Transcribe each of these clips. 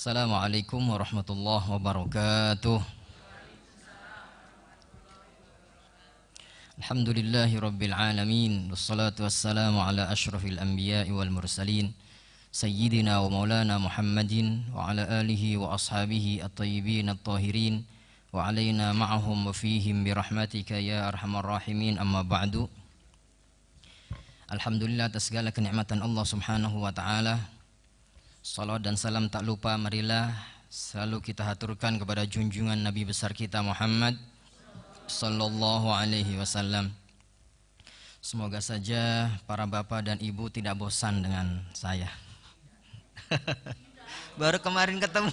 Assalamualaikum warahmatullahi wabarakatuh. Alhamdulillahi rabbil alamin. Wassalatu wassalamu ala ashrafil anbiya'i wal mursalin Sayyidina wa maulana Muhammadin wa ala alihi wa ashabihi at-tayyibin at-tahirin wa alaina ma'ahum wa fihim birahmatika ya arhamar rahimin, amma ba'du. Alhamdulillah atas segala kenikmatan Allah subhanahu wa ta'ala. Salawat dan salam tak lupa marilah selalu kita haturkan kepada junjungan Nabi besar kita Muhammad sallallahu alaihi wasallam. Semoga saja para bapak dan ibu tidak bosan dengan saya. Baru kemarin ketemu,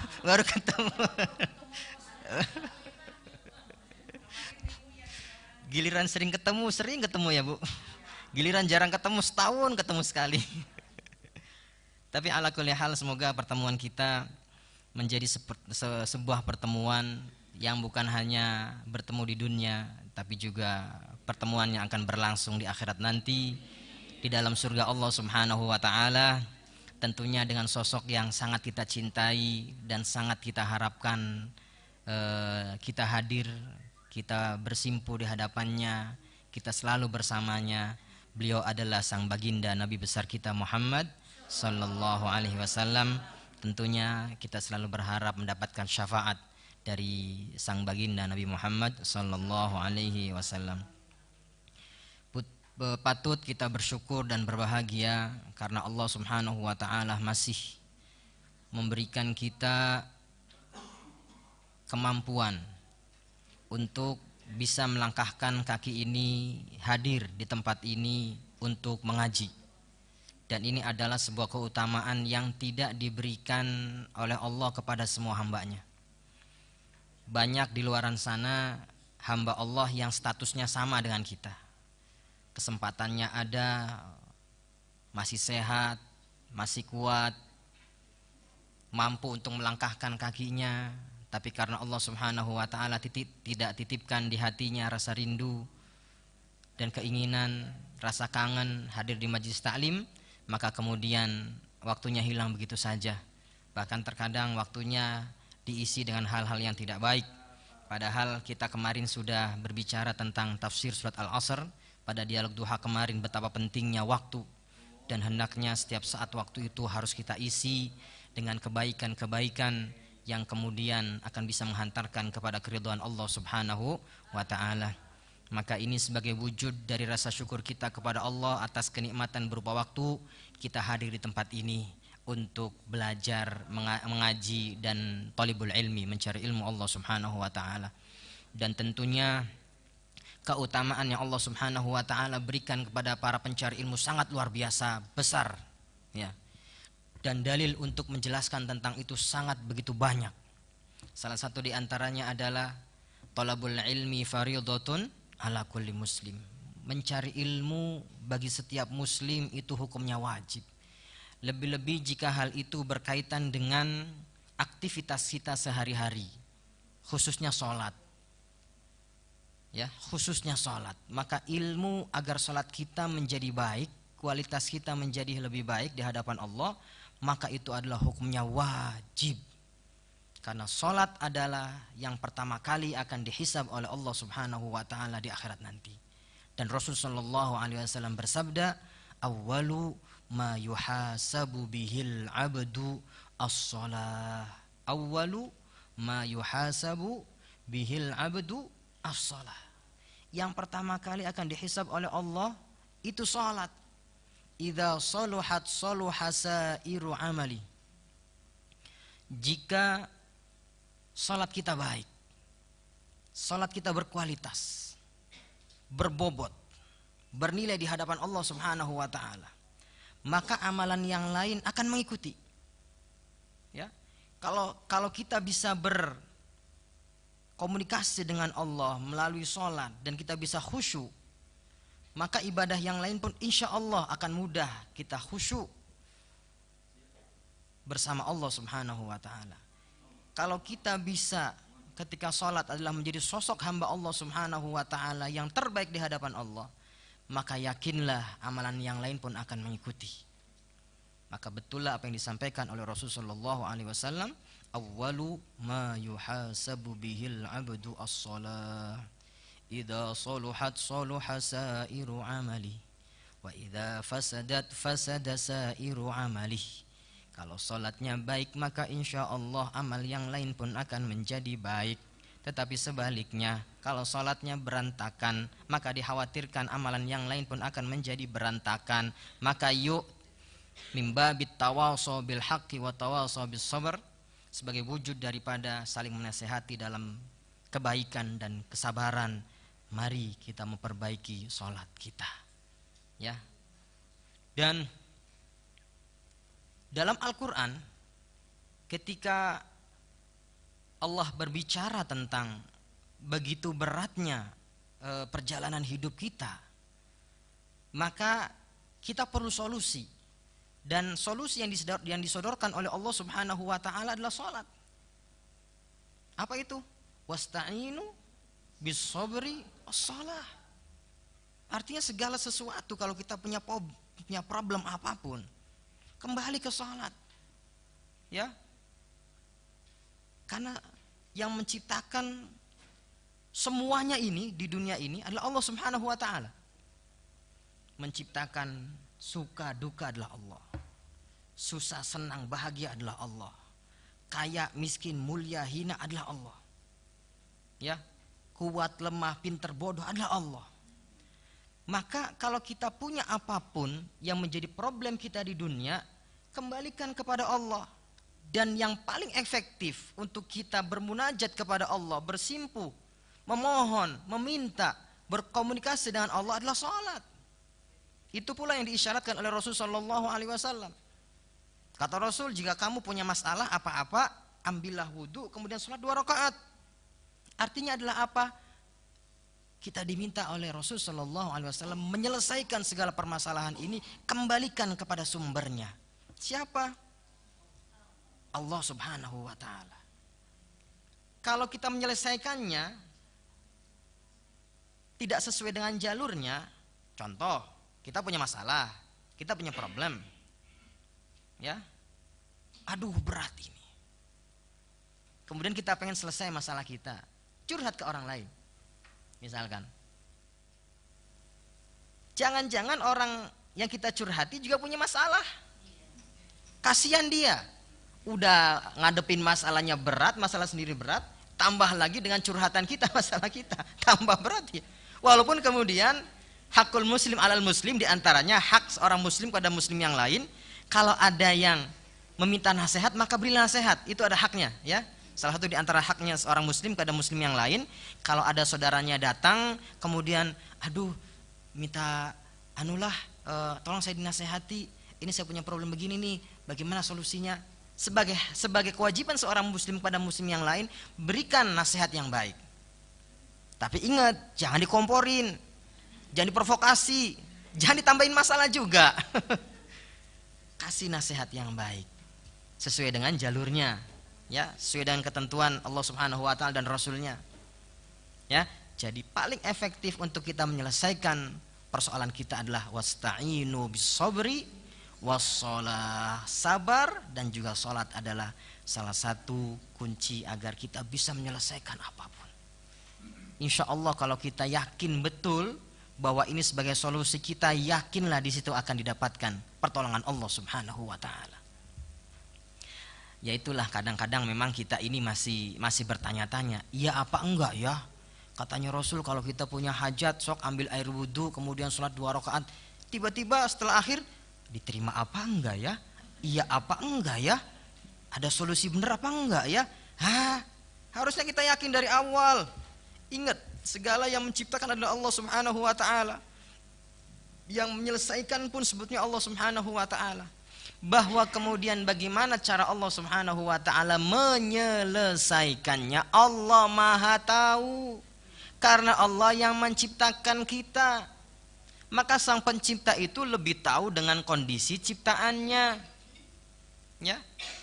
Giliran sering ketemu ya Bu. Giliran jarang ketemu, setahun ketemu sekali. Tapi ala kulli hal, semoga pertemuan kita menjadi sebuah pertemuan yang bukan hanya bertemu di dunia, tapi juga pertemuan yang akan berlangsung di akhirat nanti di dalam surga Allah subhanahu wa ta'ala. Tentunya dengan sosok yang sangat kita cintai dan sangat kita harapkan kita hadir, kita bersimpu di hadapannya, kita selalu bersamanya. Beliau adalah sang baginda Nabi besar kita Muhammad sallallahu alaihi wasallam. Tentunya kita selalu berharap mendapatkan syafaat dari sang baginda Nabi Muhammad sallallahu alaihi wasallam. Patut kita bersyukur dan berbahagia karena Allah subhanahu wa ta'ala masih memberikan kita kemampuan untuk bisa melangkahkan kaki ini hadir di tempat ini untuk mengaji. Dan ini adalah sebuah keutamaan yang tidak diberikan oleh Allah kepada semua hambanya. Banyak di luaran sana hamba Allah yang statusnya sama dengan kita. Kesempatannya ada, masih sehat, masih kuat, mampu untuk melangkahkan kakinya. Tapi karena Allah subhanahu wa ta'ala tidak titipkan di hatinya rasa rindu dan keinginan, rasa kangen hadir di majlis taklim, maka kemudian waktunya hilang begitu saja. Bahkan terkadang waktunya diisi dengan hal-hal yang tidak baik. Padahal kita kemarin sudah berbicara tentang tafsir surat Al-Asr pada dialog duha kemarin, betapa pentingnya waktu. Dan hendaknya setiap saat waktu itu harus kita isi dengan kebaikan-kebaikan yang kemudian akan bisa menghantarkan kepada keridhaan Allah subhanahu wa ta'ala. Maka ini sebagai wujud dari rasa syukur kita kepada Allah atas kenikmatan berupa waktu kita hadir di tempat ini untuk belajar, mengaji dan talibul ilmi, mencari ilmu Allah subhanahu wa ta'ala. Dan tentunya keutamaan yang Allah subhanahu wa ta'ala berikan kepada para pencari ilmu sangat luar biasa besar ya. Dan dalil untuk menjelaskan tentang itu sangat begitu banyak. Salah satu di antaranya adalah talabul ilmi fardhatun ala kulli muslim. Mencari ilmu bagi setiap muslim itu hukumnya wajib. Lebih-lebih jika hal itu berkaitan dengan aktivitas kita sehari-hari, khususnya sholat. Ya, khususnya sholat. Maka ilmu agar sholat kita menjadi baik, kualitas kita menjadi lebih baik di hadapan Allah, maka itu adalah hukumnya wajib. Karena sholat adalah yang pertama kali akan dihisab oleh Allah subhanahu wa ta'ala di akhirat nanti. Dan Rasul sallallahu alaihi wasallam bersabda, awwalu ma yuhasabu bihil abdu as-salah. Awwalu ma yuhasabu bihil abdu as-salah. Yang pertama kali akan dihisab oleh Allah itu sholat. Idza saluhat saluha sairu amali. Jika salat kita baik, salat kita berkualitas, berbobot, bernilai di hadapan Allah subhanahu wa ta'ala, maka amalan yang lain akan mengikuti ya. Kalau kita bisa berkomunikasi dengan Allah melalui salat dan kita bisa khusyuk, maka ibadah yang lain pun insya Allah akan mudah kita khusyuk bersama Allah subhanahu wa ta'ala. Kalau kita bisa ketika sholat adalah menjadi sosok hamba Allah subhanahu wa ta'ala yang terbaik di hadapan Allah, maka yakinlah amalan yang lain pun akan mengikuti. Maka betullah apa yang disampaikan oleh Rasulullah SAW, awwalu ma yuhasabu bihil abdu as-salah, idza saluhat saluha sairu amali, wa idza fasadat fasada sairu amali. Kalau salatnya baik maka insya Allah amal yang lain pun akan menjadi baik. Tetapi sebaliknya, kalau salatnya berantakan maka dikhawatirkan amalan yang lain pun akan menjadi berantakan. Maka yuk mimba bitawasau bil haqqi wa tawasau bis sabr, sebagai wujud daripada saling menasehati dalam kebaikan dan kesabaran, mari kita memperbaiki salat kita. Ya. Dan dalam Al-Qur'an ketika Allah berbicara tentang begitu beratnya perjalanan hidup kita, maka kita perlu solusi. Dan solusi yang disodorkan oleh Allah Subhanahu wa taala adalah salat. Apa itu? Wasta'inu bis sabri was-shalah. Artinya segala sesuatu kalau kita punya problem apapun, kembali ke salat. Ya. Karena yang menciptakan semuanya ini di dunia ini adalah Allah Subhanahu wa taala. Menciptakan suka duka adalah Allah. Susah senang bahagia adalah Allah. Kaya miskin mulia hina adalah Allah. Ya, kuat lemah pintar bodoh adalah Allah. Maka kalau kita punya apapun yang menjadi problem kita di dunia, kembalikan kepada Allah. Dan yang paling efektif untuk kita bermunajat kepada Allah, bersimpuh, memohon, meminta, berkomunikasi dengan Allah adalah salat. Itu pula yang diisyaratkan oleh Rasulullah SAW. Kata Rasul, jika kamu punya masalah apa-apa, ambillah wudhu, kemudian sholat 2 rakaat. Artinya adalah apa? Kita diminta oleh Rasulullah SAW menyelesaikan segala permasalahan ini, kembalikan kepada sumbernya. Siapa? Allah Subhanahu wa ta'ala. Kalau kita menyelesaikannya tidak sesuai dengan jalurnya, contoh, kita punya masalah, kita punya problem, ya, aduh berat ini. Kemudian kita pengen selesai masalah kita, curhat ke orang lain, misalkan. Jangan-jangan orang yang kita curhati juga punya masalah. Kasihan dia, udah ngadepin masalahnya berat, masalah sendiri berat, tambah lagi dengan curhatan kita masalah kita, tambah berat ya. Walaupun kemudian hakul muslim alal muslim, diantaranya hak seorang muslim kepada muslim yang lain, kalau ada yang meminta nasihat maka berilah nasihat, itu ada haknya ya. Salah satu diantara haknya seorang muslim kepada muslim yang lain, kalau ada saudaranya datang kemudian aduh minta anulah tolong saya dinasehati, ini saya punya problem begini nih, bagaimana solusinya? Sebagai kewajiban seorang muslim kepada muslim yang lain, berikan nasihat yang baik. Tapi ingat, jangan dikomporin, jangan diprovokasi, jangan ditambahin masalah juga. Kasih nasihat yang baik sesuai dengan jalurnya, ya, sesuai dengan ketentuan Allah Subhanahu wa taala dan Rasulnya. Ya, jadi paling efektif untuk kita menyelesaikan persoalan kita adalah wasta'inu bis sabri was-shalah. Sabar dan juga salat adalah salah satu kunci agar kita bisa menyelesaikan apapun. Insya Allah kalau kita yakin betul bahwa ini sebagai solusi, kita yakinlah di situ akan didapatkan pertolongan Allah Subhanahu wa taala. Ya itulah, kadang-kadang memang kita ini masih bertanya-tanya, iya apa enggak ya? Katanya Rasul kalau kita punya hajat sok ambil air wudhu kemudian sholat 2 rakaat. Tiba-tiba setelah akhir diterima apa enggak ya? Iya apa enggak ya? Ada solusi bener apa enggak ya? Harusnya kita yakin dari awal. Ingat, segala yang menciptakan adalah Allah Subhanahu wa taala. Yang menyelesaikan pun sebetulnya Allah Subhanahu wa taala. Bahwa kemudian bagaimana cara Allah Subhanahu wa taala menyelesaikannya, Allah Maha tahu. Karena Allah yang menciptakan kita, maka sang pencipta itu lebih tahu dengan kondisi ciptaannya. Ya.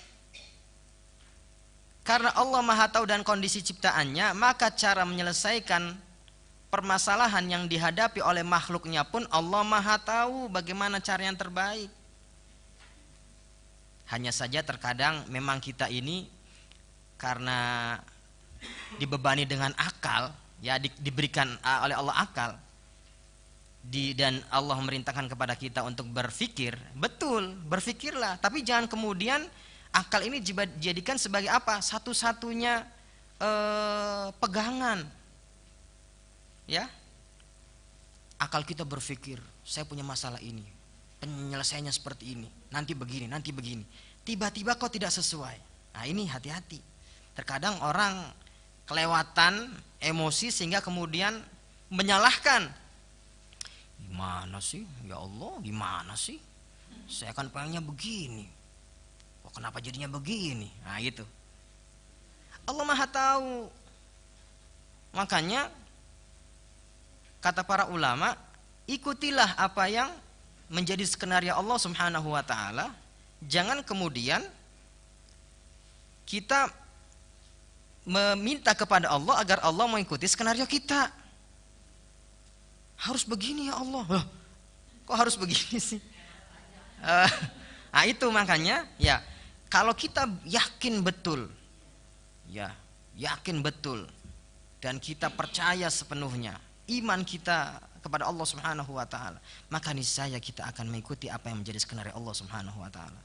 Karena Allah Maha tahu dan kondisi ciptaannya, maka cara menyelesaikan permasalahan yang dihadapi oleh makhluknya pun Allah Maha tahu bagaimana cara yang terbaik. Hanya saja terkadang memang kita ini karena dibebani dengan akal, ya diberikan oleh Allah akal, dan Allah memerintahkan kepada kita untuk berpikir. Betul, berpikirlah, tapi jangan kemudian akal ini dijadikan sebagai apa? Satu-satunya pegangan. Ya. Akal kita berpikir, saya punya masalah ini, penyelesaiannya seperti ini, nanti begini, nanti begini. Tiba-tiba kok tidak sesuai. Nah, ini hati-hati. Terkadang orang kelewatan emosi sehingga kemudian menyalahkan. Gimana sih? Ya Allah, gimana sih? Saya kan pengennya begini. Kok kenapa jadinya begini? Nah, gitu. Allah Maha tahu. Makanya kata para ulama, ikutilah apa yang menjadi skenario Allah Subhanahu wa taala. Jangan kemudian kita meminta kepada Allah agar Allah mengikuti skenario kita. Harus begini ya Allah. Loh, kok harus begini sih? Nah, itu makanya ya, kalau kita yakin betul, ya, yakin betul, dan kita percaya sepenuhnya iman kita kepada Allah Subhanahu wa taala, maka niscaya kita akan mengikuti apa yang menjadi skenario Allah Subhanahu wa taala.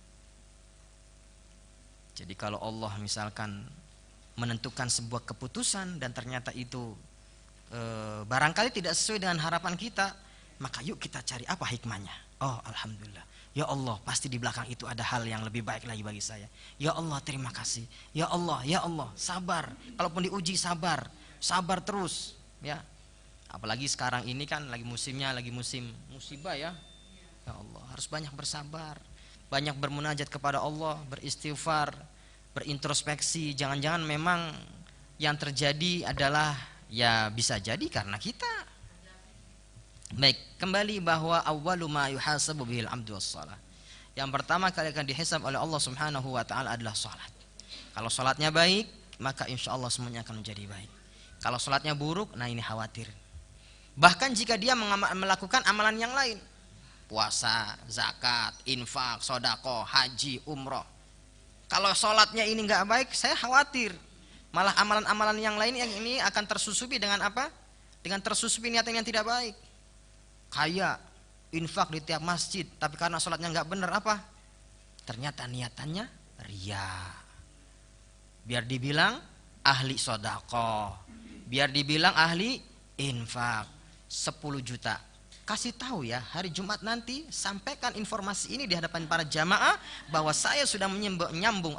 Jadi kalau Allah misalkan menentukan sebuah keputusan dan ternyata itu barangkali tidak sesuai dengan harapan kita, maka yuk kita cari apa hikmahnya. Oh, alhamdulillah. Ya Allah, pasti di belakang itu ada hal yang lebih baik lagi bagi saya. Ya Allah, terima kasih. Ya Allah, sabar. Kalaupun diuji sabar, sabar terus, ya. Apalagi sekarang ini kan lagi musimnya, lagi musim musibah ya. Ya Allah, harus banyak bersabar, banyak bermunajat kepada Allah, beristighfar, berintrospeksi. Jangan-jangan memang yang terjadi adalah ya bisa jadi karena kita. Baik, kembali bahwa awwalu ma yuhasabu bihil abdu wassalah. Yang pertama kali akan dihisab oleh Allah Subhanahu wa taala adalah salat. Kalau salatnya baik, maka insya Allah semuanya akan menjadi baik. Kalau salatnya buruk, nah ini khawatir. Bahkan jika dia melakukan amalan yang lain, puasa, zakat, infak, sodako, haji, umroh, kalau sholatnya ini nggak baik, saya khawatir malah amalan-amalan yang lain yang ini akan tersusupi dengan apa? Dengan tersusupi niatan yang tidak baik. Kayak infak di tiap masjid, tapi karena sholatnya nggak benar apa? Ternyata niatannya riya. Biar dibilang ahli sodako, biar dibilang ahli infak. 10 juta. Kasih tahu ya, hari Jumat nanti sampaikan informasi ini di hadapan para jamaah bahwa saya sudah menyumbang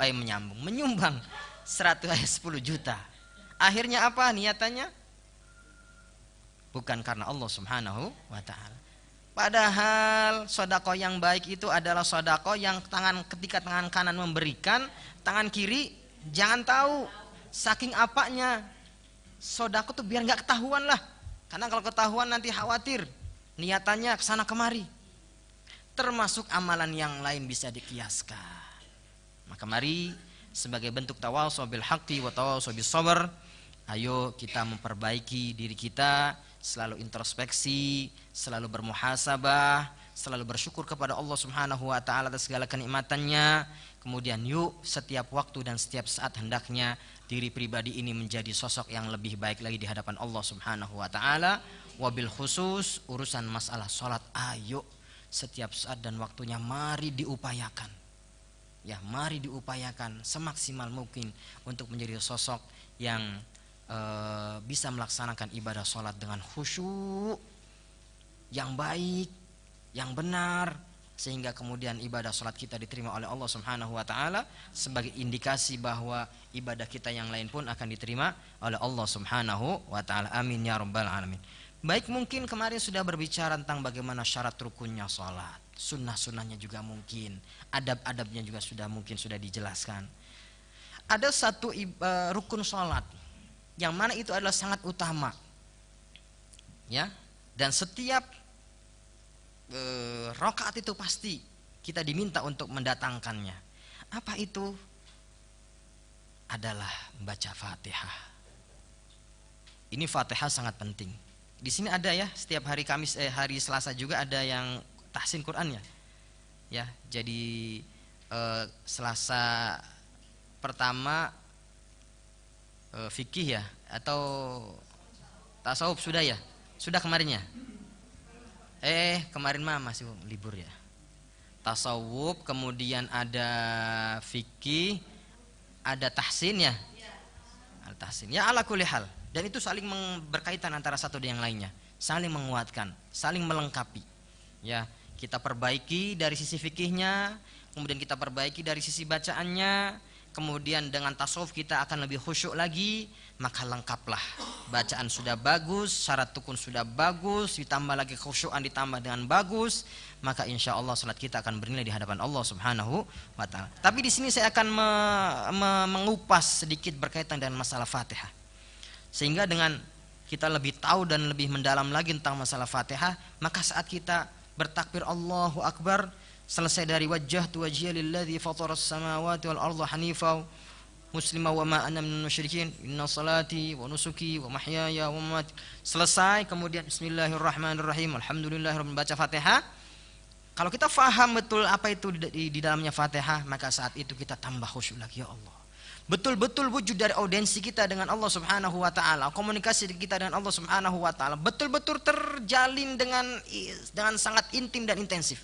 10 juta. Akhirnya apa niatannya? Bukan karena Allah Subhanahu wa taala. Padahal sodako yang baik itu adalah sodako yang ketika tangan kanan memberikan, tangan kiri jangan tahu. Saking apanya sodako tuh biar nggak ketahuan lah. Karena kalau ketahuan nanti khawatir niatannya kesana kemari. Termasuk amalan yang lain bisa dikiaskan. Maka mari sebagai bentuk tawasau bil haqqi wa tawasau bis sabr, ayo kita memperbaiki diri kita, selalu introspeksi, selalu bermuhasabah, selalu bersyukur kepada Allah Subhanahu wa taala atas segala kenikmatannya. Kemudian yuk setiap waktu dan setiap saat hendaknya diri pribadi ini menjadi sosok yang lebih baik lagi di hadapan Allah Subhanahu wa taala. Wabil khusus urusan masalah salat, ayo setiap saat dan waktunya mari diupayakan. Ya, mari diupayakan semaksimal mungkin untuk menjadi sosok yang bisa melaksanakan ibadah salat dengan khusyuk, yang baik, yang benar, sehingga kemudian ibadah salat kita diterima oleh Allah Subhanahu wa taala sebagai indikasi bahwa ibadah kita yang lain pun akan diterima oleh Allah Subhanahu wa taala. Amin ya rabbal alamin. Baik, mungkin kemarin sudah berbicara tentang bagaimana syarat rukunnya salat, sunnah-sunnahnya juga mungkin, adab-adabnya juga sudah dijelaskan. Ada satu rukun salat yang mana itu adalah sangat utama. Ya, dan setiap rakaat itu pasti kita diminta untuk mendatangkannya. Apa itu? Adalah membaca Fatihah. Ini Fatihah sangat penting. Di sini ada ya, setiap hari hari Selasa juga ada yang tahsin Quran ya. Ya, jadi Selasa pertama fikih ya, atau tasawuf sudah ya? Sudah kemarinnya? Kemarin mah masih libur ya. Tasawuf, kemudian ada fikih, ada tahsin ya. Al-tahsin ya, ala kulli hal. Dan itu saling berkaitan antara satu dengan yang lainnya, saling menguatkan, saling melengkapi. Ya, kita perbaiki dari sisi fikihnya, kemudian kita perbaiki dari sisi bacaannya, kemudian dengan tasawuf kita akan lebih khusyuk lagi, maka lengkaplah. Bacaan sudah bagus, syarat rukun sudah bagus, ditambah lagi khusyukan ditambah dengan bagus, maka insya Allah salat kita akan bernilai di hadapan Allah Subhanahu wa Ta'ala. Tapi di sini saya akan mengupas sedikit berkaitan dengan masalah Fatihah, sehingga dengan kita lebih tahu dan lebih mendalam lagi tentang masalah Fatihah, maka saat kita bertakbir Allahu Akbar, selesai dari wajjahtu wajhiya lilladzi fataras samawati wal arda hanifa muslima wa ma ana minal musyrikin inna salati wa nusuki wa mahyaya wa mamati, selesai kemudian bismillahirrahmanirrahim alhamdulillahirabbil, baca Fatihah. Kalau kita faham betul apa itu di dalamnya Fatihah, maka saat itu kita tambah khusyuk lagi. Ya Allah, betul-betul wujud dari audiensi kita dengan Allah Subhanahu wa Ta'ala, komunikasi kita dengan Allah Subhanahu wa Ta'ala betul-betul terjalin dengan sangat intim dan intensif.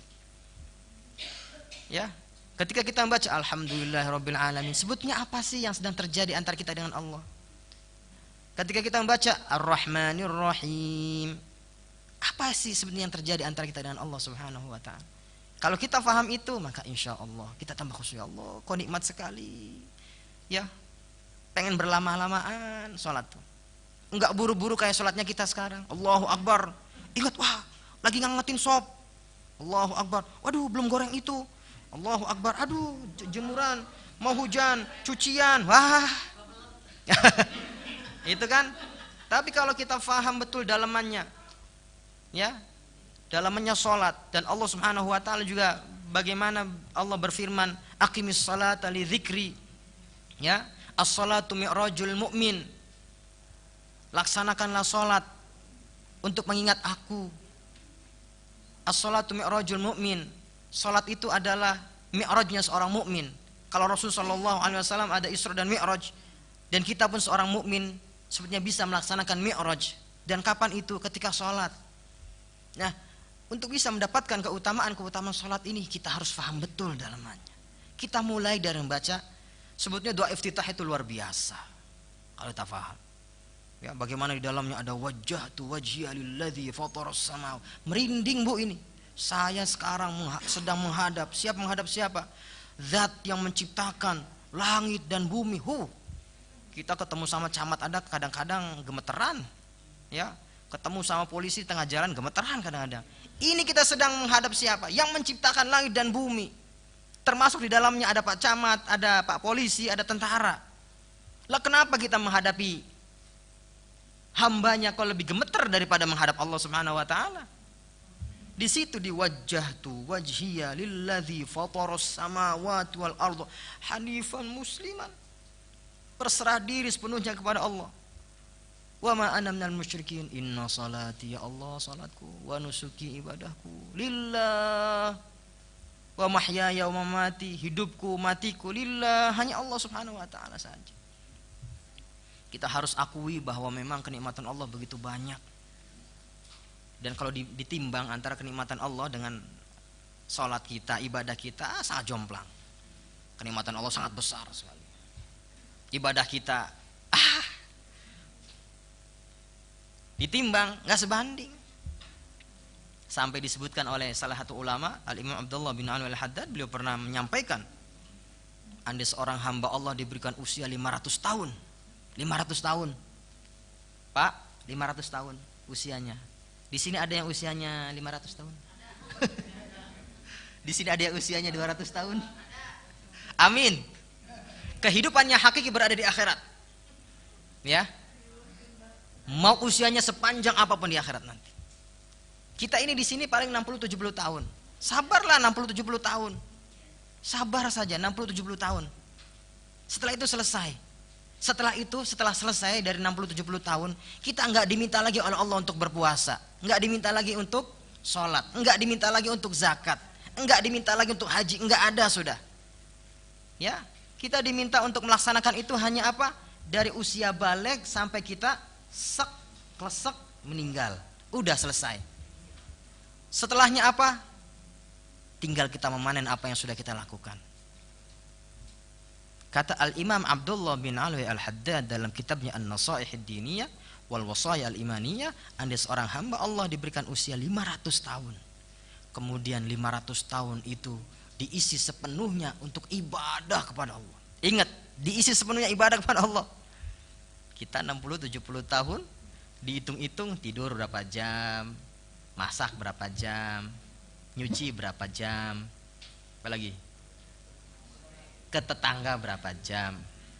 Ya, ketika kita membaca alhamdulillahirabbil alamin, sebutnya apa sih yang sedang terjadi antara kita dengan Allah? Ketika kita membaca ar-rahmanir rahim, apa sih sebenarnya yang terjadi antara kita dengan Allah Subhanahu wa Ta'ala? Kalau kita faham itu, maka insya Allah kita tambah khusyuk. Ya Allah, kok nikmat sekali. Ya, pengen berlama-lamaan sholat tuh, enggak buru-buru kayak sholatnya kita sekarang. Allahu Akbar, ingat, wah lagi ngangetin sop. Allahu Akbar, waduh belum goreng itu. Allahu Akbar, aduh jemuran, mau hujan, cucian, wah. Itu kan. Tapi kalau kita faham betul dalamannya, ya, dalamannya sholat, dan Allah Subhanahu wa Ta'ala juga bagaimana Allah berfirman, aqimis salata li dzikri. Ya, as-salatu mi'rajul mu'min. Laksanakanlah salat untuk mengingat aku. As-salatu mi'rajul mu'min. Salat itu adalah mi'rajnya seorang mukmin. Kalau Rasulullah SAW ada Isra dan Mi'raj, dan kita pun seorang mukmin sepertinya bisa melaksanakan Mi'raj. Dan kapan itu? Ketika salat. Nah, untuk bisa mendapatkan keutamaan salat ini, kita harus paham betul dalamannya. Kita mulai dari membaca, sebutnya doa iftitah itu luar biasa kalau kita paham. Ya, bagaimana di dalamnya ada wajjahtu wajhiya lilladzi fataras samawati. Merinding Bu ini. Saya sekarang sedang menghadap siapa? Zat yang menciptakan langit dan bumi. Kita ketemu sama camat ada kadang-kadang gemeteran. Ya, ketemu sama polisi tengah jalan gemeteran kadang-kadang. Ini kita sedang menghadap siapa? Yang menciptakan langit dan bumi. Termasuk di dalamnya ada Pak Camat, ada Pak Polisi, ada tentara. Lah kenapa kita menghadapi hambanya kok lebih gemeter daripada menghadap Allah Subhanahu wa Ta'ala? Di situ di wajjahtu wajhiya lilladzi fataras samawati wal arda hanifan musliman. Berserah diri sepenuhnya kepada Allah. Wa ma ana minal musyrikin, inna salati, ya Allah salatku, wa nusuki ibadahku lillah, wa mahyaya wa mamati, hidupku matiku lillah, hanya Allah Subhanahu wa Ta'ala saja. Kita harus akui bahwa memang kenikmatan Allah begitu banyak. Dan kalau ditimbang antara kenikmatan Allah dengan salat kita, ibadah kita, sangat jomplang. Kenikmatan Allah sangat besar sekali. Ibadah kita ditimbang nggak sebanding. Sampai disebutkan oleh salah satu ulama, Al-Imam Abdullah bin Alwi Al-Haddad, beliau pernah menyampaikan, andai seorang hamba Allah diberikan usia 500 tahun. 500 tahun. Pak, 500 tahun usianya. Di sini ada yang usianya 500 tahun? Di sini ada yang usianya 200 tahun? Amin. Kehidupannya hakiki berada di akhirat. Ya. Mau usianya sepanjang apapun di akhirat nanti. Kita ini di sini paling 60-70 tahun. Sabarlah 60-70 tahun. Sabar saja 60-70 tahun. Setelah itu selesai. Setelah selesai dari 60-70 tahun, kita enggak diminta lagi oleh Allah untuk berpuasa, enggak diminta lagi untuk sholat, enggak diminta lagi untuk zakat, enggak diminta lagi untuk haji, enggak ada sudah. Ya, kita diminta untuk melaksanakan itu hanya apa? Dari usia balik sampai kita sek, klesek, meninggal. Udah selesai. Setelahnya apa? Tinggal kita memanen apa yang sudah kita lakukan. Kata Al-Imam Abdullah bin Alwi Al-Haddad dalam kitabnya An-Nasaih Ad-Diniyah wal Wasaya Al-Imaniyah, andai seorang hamba Allah diberikan usia 500 tahun. Kemudian 500 tahun itu diisi sepenuhnya untuk ibadah kepada Allah. Ingat, diisi sepenuhnya ibadah kepada Allah. Kita 60-70 tahun, dihitung-hitung tidur berapa jam, masak berapa jam, nyuci berapa jam, apalagi ke tetangga berapa jam,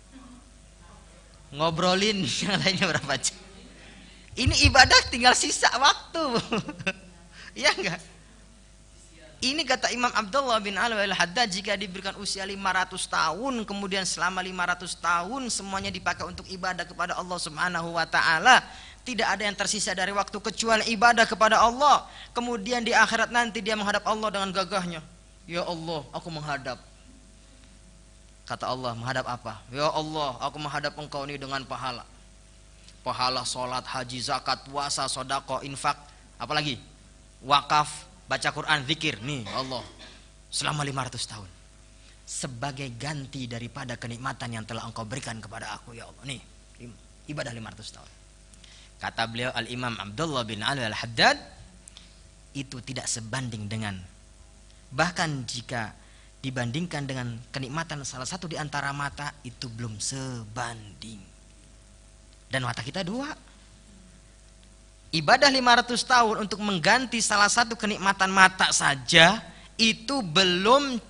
ngobrolin yang lainnya berapa jam. Ini ibadah tinggal sisa waktu. Iya enggak? Ini kata Imam Abdullah bin Alwi Al-Haddad, jika diberikan usia 500 tahun, kemudian selama 500 tahun semuanya dipakai untuk ibadah kepada Allah Subhanahu wa taala, tidak ada yang tersisa dari waktu kecuali ibadah kepada Allah. Kemudian di akhirat nanti dia menghadap Allah dengan gagahnya. Ya Allah, aku menghadap. Kata Allah, menghadap apa? Ya Allah, aku menghadap engkau ini dengan pahala. Pahala sholat, haji, zakat, puasa, sodako, infak, apalagi wakaf, baca Quran, zikir, nih Allah selama 500 tahun sebagai ganti daripada kenikmatan yang telah engkau berikan kepada aku ya Allah. Nih ibadah 500 tahun. Kata beliau Al-Imam Abdullah bin Ali Al-Haddad, itu tidak sebanding dengan, bahkan jika dibandingkan dengan kenikmatan salah satu di antara mata, itu belum sebanding. Dan mata kita dua. Ibadah 500 tahun untuk mengganti salah satu kenikmatan mata saja itu belum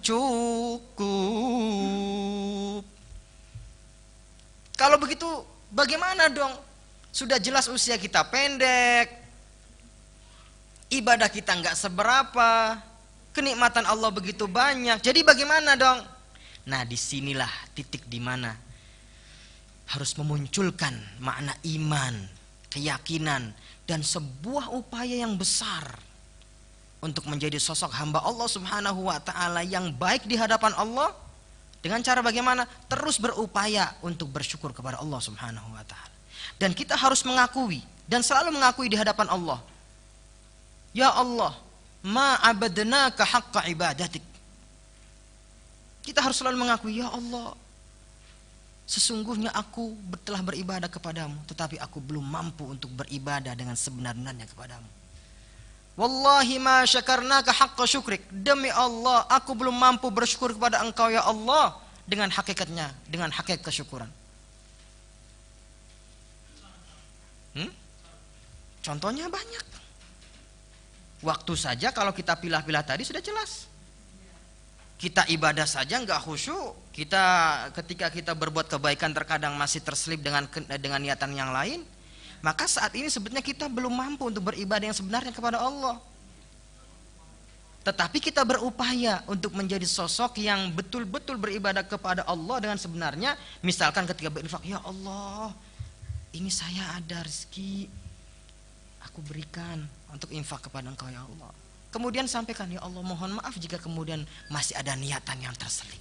cukup. Kalau begitu bagaimana dong? Sudah jelas usia kita pendek, ibadah kita nggak seberapa, kenikmatan Allah begitu banyak. Jadi bagaimana dong? Nah, disinilah titik dimana harus memunculkan makna iman, keyakinan, dan sebuah upaya yang besar untuk menjadi sosok hamba Allah Subhanahu wa taala yang baik di hadapan Allah. Dengan cara bagaimana? Terus berupaya untuk bersyukur kepada Allah Subhanahu wa taala. Dan kita harus mengakui dan selalu mengakui di hadapan Allah, ya Allah, ma abadnaka haqqa ibadatik. Kita harus selalu mengakui, ya Allah, sesungguhnya aku telah beribadah kepadamu, tetapi aku belum mampu untuk beribadah dengan sebenar-benarnya kepadamu. Wallahi ma syakarnaka haqqa syukrik. Demi Allah, aku belum mampu bersyukur kepada engkau ya Allah dengan hakikatnya, dengan hakikat kesyukuran. Contohnya banyak. Waktu saja kalau kita pilah-pilah tadi sudah jelas. Kita ibadah saja nggak khusyuk. Ketika kita berbuat kebaikan terkadang masih terselip dengan niatan yang lain. Maka saat ini sebetulnya kita belum mampu untuk beribadah yang sebenarnya kepada Allah. Tetapi kita berupaya untuk menjadi sosok yang betul-betul beribadah kepada Allah dengan sebenarnya. Misalkan ketika berinfak, ya Allah, ini saya ada rezeki, aku berikan untuk infak kepada engkau ya Allah. Kemudian sampaikan, ya Allah, mohon maaf jika kemudian masih ada niatan yang terselip.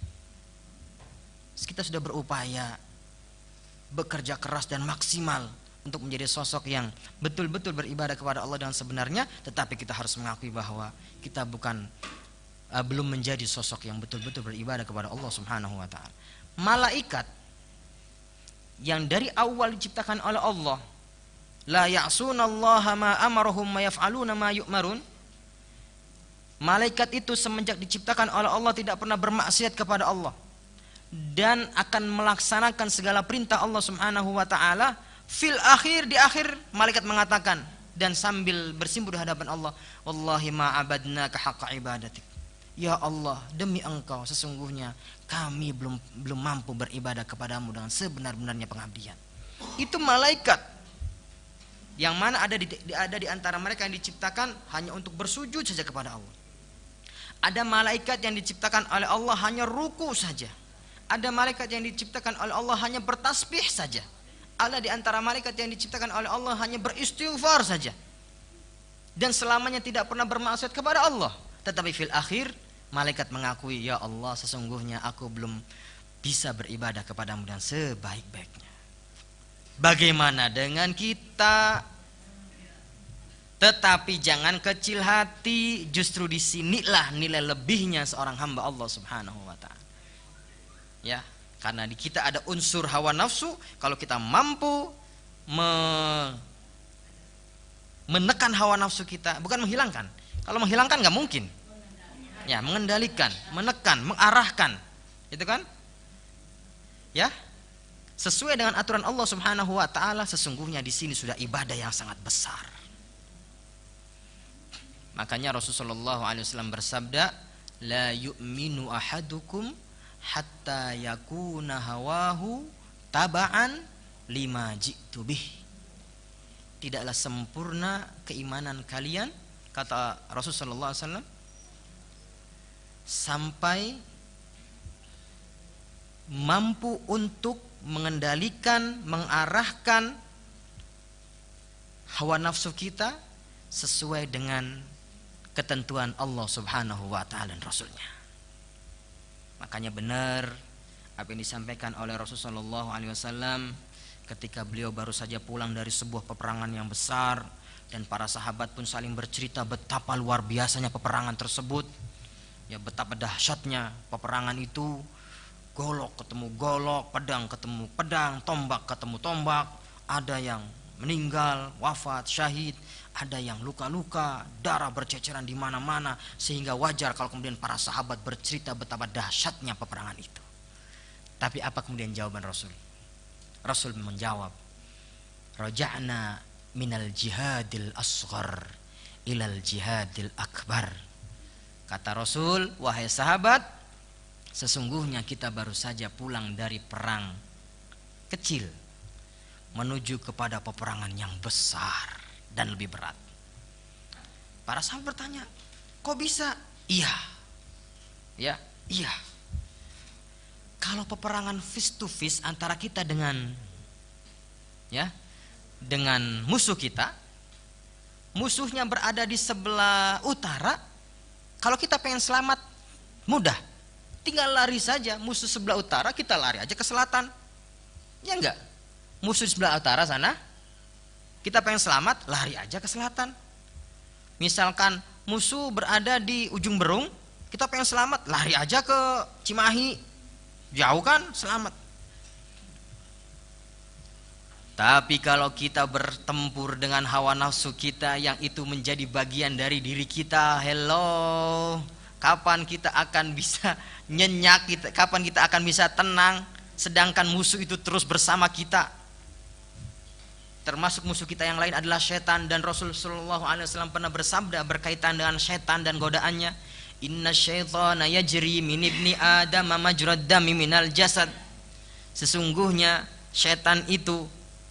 Kita sudah berupaya, bekerja keras dan maksimal untuk menjadi sosok yang betul-betul beribadah kepada Allah dengan sebenarnya. Tetapi kita harus mengakui bahwa kita belum menjadi sosok yang betul-betul beribadah kepada Allah Subhanahu wa ta'ala. Malaikat yang dari awal diciptakan oleh Allah, la ya'sunallaha ma amarahum ma yaf'aluna ma yu'marun. Malaikat itu semenjak diciptakan oleh Allah tidak pernah bermaksiat kepada Allah dan akan melaksanakan segala perintah Allah Subhanahu wa ta'ala. Fil akhir, di akhir malaikat mengatakan dan sambil bersimpuh di hadapan Allah, wallahi ma abadnaka haqqa ibadatik. Ya Allah, demi engkau sesungguhnya kami belum mampu beribadah kepadamu dengan sebenar-benarnya pengabdian. Itu malaikat yang mana ada di antara mereka yang diciptakan hanya untuk bersujud saja kepada Allah. Ada malaikat yang diciptakan oleh Allah hanya ruku saja. Ada malaikat yang diciptakan oleh Allah hanya bertasbih saja. Ada di antara malaikat yang diciptakan oleh Allah hanya beristighfar saja. Dan selamanya tidak pernah bermaksiat kepada Allah. Tetapi fil akhir Malaikat mengakui, ya Allah, sesungguhnya aku belum bisa beribadah kepadamu dengan sebaik-baiknya. Bagaimana dengan kita? Tetapi jangan kecil hati, justru disinilah nilai lebihnya seorang hamba Allah Subhanahu wa ta'ala. Ya, karena di kita ada unsur hawa nafsu. Kalau kita mampu menekan hawa nafsu kita, bukan menghilangkan. Kalau menghilangkan nggak mungkin. Ya, mengendalikan, menekan, mengarahkan, itu kan? Ya, sesuai dengan aturan Allah Subhanahu wa ta'ala, sesungguhnya di sini sudah ibadah yang sangat besar. Makanya Rasulullah SAW bersabda, la yu'minu ahadukum hatta yakuna hawahu taba'an lima ji'tu bih. Tidaklah sempurna keimanan kalian, kata Rasulullah SAW, sampai mampu untuk mengendalikan, mengarahkan hawa nafsu kita sesuai dengan ketentuan Allah Subhanahu wa ta'ala dan Rasulnya. Makanya benar apa yang disampaikan oleh Rasulullah SAW ketika beliau baru saja pulang dari sebuah peperangan yang besar, dan para sahabat pun saling bercerita betapa luar biasanya peperangan tersebut. Ya, betapa dahsyatnya peperangan itu. Golok ketemu golok, pedang ketemu pedang, tombak ketemu tombak. Ada yang meninggal, wafat, syahid, ada yang luka-luka, darah berceceran di mana-mana, sehingga wajar kalau kemudian para sahabat bercerita betapa dahsyatnya peperangan itu. Tapi apa kemudian jawaban Rasul? Rasul menjawab, raja'na minal jihadil asghar ilal jihadil akbar. Kata Rasul, wahai sahabat, sesungguhnya kita baru saja pulang dari perang kecil menuju kepada peperangan yang besar dan lebih berat. Para sahabat bertanya, kok bisa? Iya. Ya, iya. Kalau peperangan face to face antara kita dengan musuh kita, musuhnya berada di sebelah utara, kalau kita pengen selamat mudah, tinggal lari saja. Musuh sebelah utara, kita lari aja ke selatan. Ya enggak? Musuh di sebelah utara sana, kita pengen selamat, lari aja ke selatan. Misalkan musuh berada di ujung Berung, kita pengen selamat, lari aja ke Cimahi. Jauh kan, selamat. Tapi kalau kita bertempur dengan hawa nafsu kita yang itu menjadi bagian dari diri kita, hello, kapan kita akan bisa nyenyak, kapan kita akan bisa tenang, sedangkan musuh itu terus bersama kita. Termasuk musuh kita yang lain adalah setan, dan Rasulullah SAW pernah bersabda berkaitan dengan setan dan godaannya, inna syaitana yajri min ibni adam majrad dami minal jasad. Sesungguhnya setan itu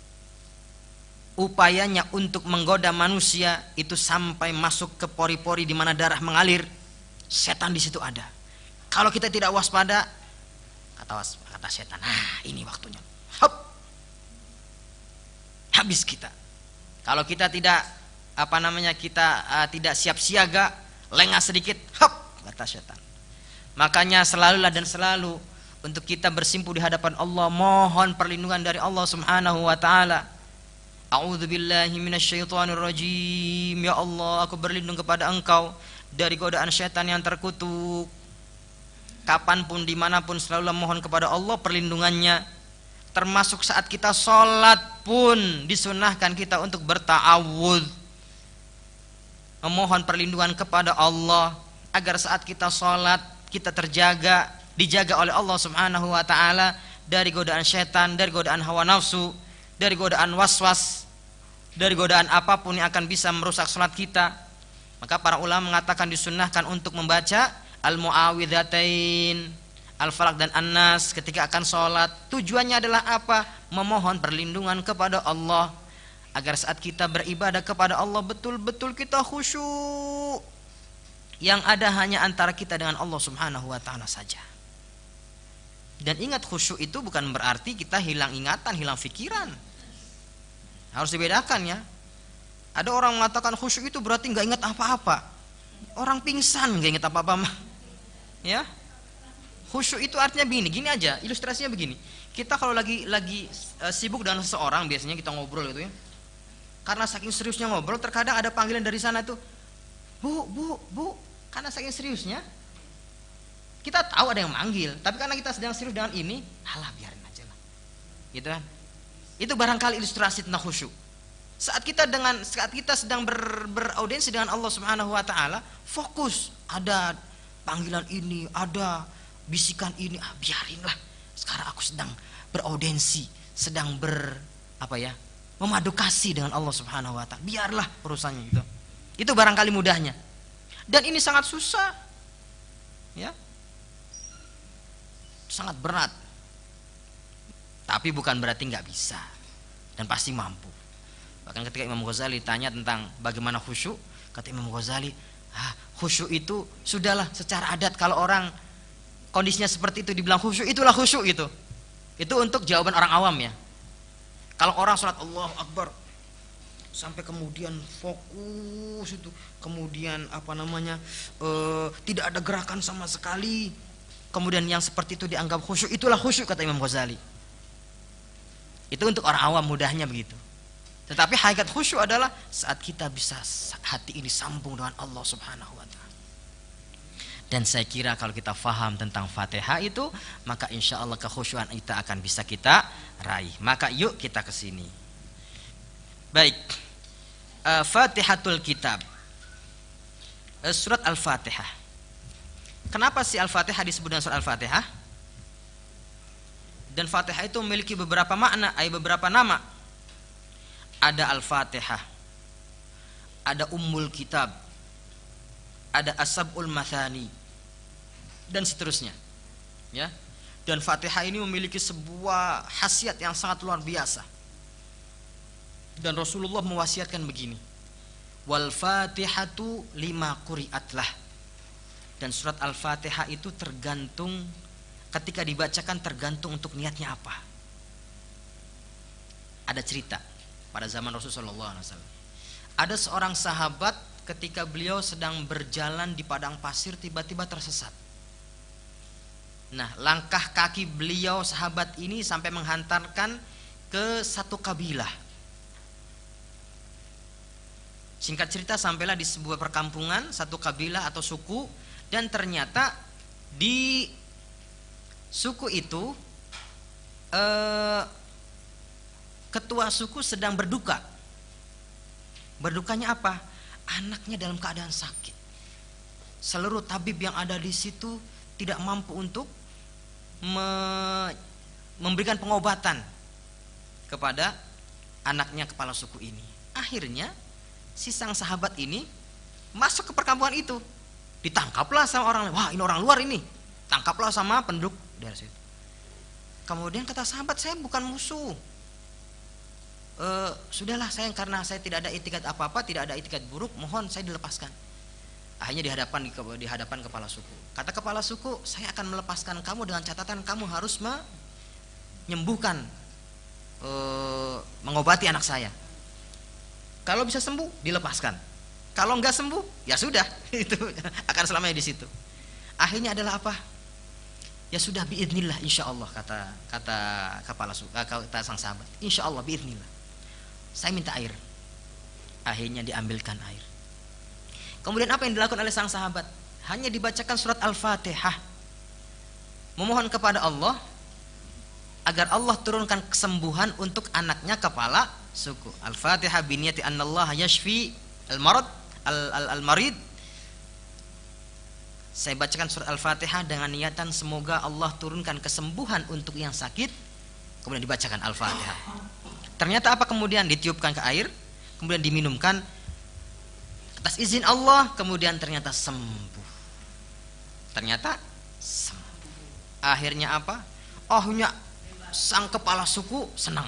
upayanya untuk menggoda manusia itu sampai masuk ke pori-pori di mana darah mengalir. Setan di situ ada. Kalau kita tidak waspada, kata setan, ini waktunya. Habis kita. Kalau kita tidak tidak siap siaga, lengah sedikit, kata setan. Makanya selalulah dan selalu untuk kita bersimpuh di hadapan Allah, mohon perlindungan dari Allah Subhanahu wa ta'ala. A'udzubillahi minasyaitonirrajim. Ya Allah, aku berlindung kepada Engkau dari godaan setan yang terkutuk. Kapanpun, dimanapun, selalulah mohon kepada Allah perlindungannya. Termasuk saat kita sholat pun disunahkan kita untuk berta'awudz, memohon perlindungan kepada Allah agar saat kita sholat kita dijaga oleh Allah Subhanahu wa ta'ala dari godaan syaitan, dari godaan hawa nafsu, dari godaan waswas, dari godaan apapun yang akan bisa merusak sholat kita. Maka para ulama mengatakan disunnahkan untuk membaca al-mu'awwidzatain, Al-Falaq dan An-Nas ketika akan sholat. Tujuannya adalah apa? Memohon perlindungan kepada Allah agar saat kita beribadah kepada Allah betul-betul kita khusyuk. Yang ada hanya antara kita dengan Allah Subhanahu wa ta'ala saja. Dan ingat, khusyuk itu bukan berarti kita hilang ingatan, hilang pikiran. Harus dibedakan ya. Ada orang mengatakan khusyuk itu berarti gak ingat apa-apa. Orang pingsan gak ingat apa-apa mah. Ya. Khusyuk itu artinya begini, gini aja, ilustrasinya begini. Kita kalau lagi sibuk dengan seseorang, biasanya kita ngobrol gitu ya. Karena saking seriusnya ngobrol, terkadang ada panggilan dari sana tuh, Bu, karena saking seriusnya kita tahu ada yang manggil, tapi karena kita sedang serius dengan ini, halah biarin aja lah. Gitu kan? Itu barangkali ilustrasi tentang khusyuk. Saat kita sedang beraudiensi dengan Allah Subhanahu wa taala, fokus, ada panggilan ini, ada bisikan ini, biarinlah. Sekarang aku sedang beraudiensi, sedang memadu kasih dengan Allah Subhanahu wa taala. Biarlah urusannya itu. Itu barangkali mudahnya. Dan ini sangat susah. Ya. Sangat berat. Tapi bukan berarti nggak bisa. Dan pasti mampu. Bahkan ketika Imam Ghazali tanya tentang bagaimana khusyuk, kata Imam Ghazali, khusyuk itu sudahlah secara adat kalau orang kondisinya seperti itu dibilang khusyuk, itulah khusyuk itu. Itu untuk jawaban orang awam ya. Kalau orang sholat Allahu Akbar sampai kemudian fokus itu, kemudian tidak ada gerakan sama sekali, kemudian yang seperti itu dianggap khusyuk, itulah khusyuk kata Imam Ghazali. Itu untuk orang awam mudahnya begitu. Tetapi hakikat khusyuk adalah saat kita bisa hati ini sambung dengan Allah Subhanahu wa taala. Dan saya kira kalau kita faham tentang Fatihah itu, maka insya Allah kekhusyuan kita akan bisa kita raih. Maka yuk kita ke sini. Baik, Fatihatul Kitab, surat Al-Fatihah. Kenapa sih Al-Fatihah disebut dengan surat Al-Fatihah? Dan Fatihah itu memiliki beberapa makna, beberapa nama. Ada Al-Fatihah, ada Ummul Kitab, ada As-Sab'ul Mathani, dan seterusnya. Ya. Dan Fatihah ini memiliki sebuah khasiat yang sangat luar biasa. Dan Rasulullah mewasiatkan begini, wal Fatihatu lima quri'at lah. Dan surat Al-Fatihah itu tergantung, ketika dibacakan tergantung untuk niatnya apa. Ada cerita pada zaman Rasulullah SAW. Ada seorang sahabat ketika beliau sedang berjalan di padang pasir, tiba-tiba tersesat. Nah, langkah kaki beliau sahabat ini sampai menghantarkan ke satu kabilah. Singkat cerita, sampailah di sebuah perkampungan, satu kabilah atau suku, dan ternyata di suku itu ketua suku sedang berduka. Berdukanya apa? Anaknya dalam keadaan sakit. Seluruh tabib yang ada di situ tidak mampu untuk memberikan pengobatan kepada anaknya kepala suku ini. Akhirnya si sang sahabat ini masuk ke perkampungan itu. Ditangkaplah sama orang, wah ini orang luar ini. Tangkaplah sama penduduk dari situ. Kemudian kata sahabat, saya bukan musuh. Sudahlah, saya karena saya tidak ada itikat apa-apa, tidak ada itikat buruk, mohon saya dilepaskan. Akhirnya di hadapan kepala suku. Kata kepala suku, saya akan melepaskan kamu dengan catatan kamu harus menyembuhkan, mengobati anak saya. Kalau bisa sembuh, dilepaskan. Kalau enggak sembuh, ya sudah, itu akan selamanya di situ. Akhirnya adalah apa? Ya sudah, biidznillah, insya Allah, kata kepala suku, kata sang sahabat, insya Allah biidznillah. Saya minta air. Akhirnya diambilkan air. Kemudian apa yang dilakukan oleh sang sahabat? Hanya dibacakan surat Al-Fatihah, memohon kepada Allah agar Allah turunkan kesembuhan untuk anaknya kepala suku. Al-Fatihah biniyati annallaha yashfi al-marid. Saya bacakan surat Al-Fatihah dengan niatan semoga Allah turunkan kesembuhan untuk yang sakit. Kemudian dibacakan Al-Fatihah. Ternyata apa kemudian? Ditiupkan ke air, kemudian diminumkan atas izin Allah, kemudian ternyata sembuh. Ternyata sembuh. Akhirnya apa? Ohnya sang kepala suku senang.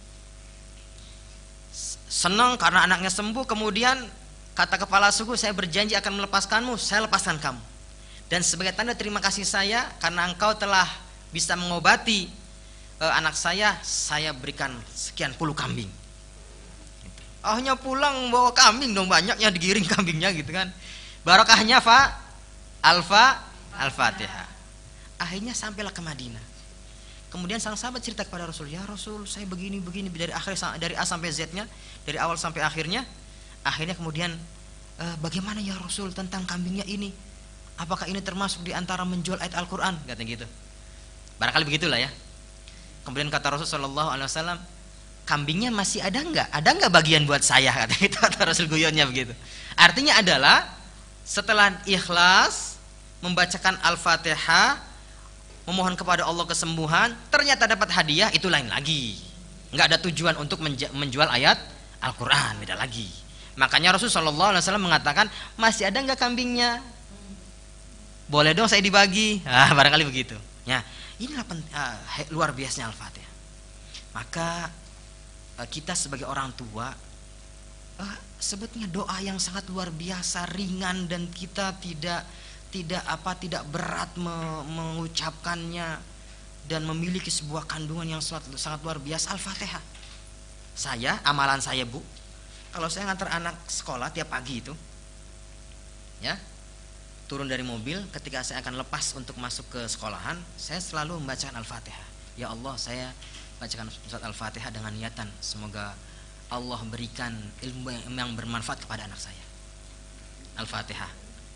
Senang karena anaknya sembuh. Kemudian kata kepala suku, saya berjanji akan melepaskanmu, saya lepaskan kamu. Dan sebagai tanda terima kasih saya karena engkau telah bisa mengobati anak saya berikan sekian puluh kambing. Akhirnya pulang bawa kambing dong, banyaknya digiring kambingnya gitu kan. Barokahnya Al-Fatihah. Akhirnya sampailah ke Madinah. Kemudian sang sahabat cerita kepada Rasul, ya Rasul, saya begini dari A sampai Z-nya, dari awal sampai akhirnya. Akhirnya kemudian bagaimana ya Rasul tentang kambingnya ini? Apakah ini termasuk di antara menjual ayat Al-Quran? Katanya gitu. Barangkali begitulah ya. Kemudian kata Rasul Shallallahu Alaihi Wasallam, kambingnya masih ada nggak? Ada nggak bagian buat saya? Kata itu, kata Rasul guyonnya begitu. Artinya adalah setelah ikhlas membacakan Al-Fatihah, memohon kepada Allah kesembuhan, ternyata dapat hadiah, itu lain lagi. Nggak ada tujuan untuk menjual ayat Al-Quran, beda lagi. Makanya Rasul Shallallahu Alaihi Wasallam mengatakan, masih ada nggak kambingnya? Boleh dong saya dibagi. Barangkali begitu. Ya, inilah luar biasanya Al-Fatihah. Maka kita sebagai orang tua, sebetulnya doa yang sangat luar biasa, ringan, dan kita tidak berat mengucapkannya, dan memiliki sebuah kandungan yang sangat luar biasa. Al-Fatihah. Amalan saya Bu, kalau saya ngantar anak sekolah tiap pagi itu, ya, turun dari mobil, ketika saya akan lepas untuk masuk ke sekolahan, saya selalu membacakan Al-Fatihah. Ya Allah, saya bacakan surat Al-Fatihah dengan niatan semoga Allah berikan ilmu yang bermanfaat kepada anak saya. Al-Fatihah.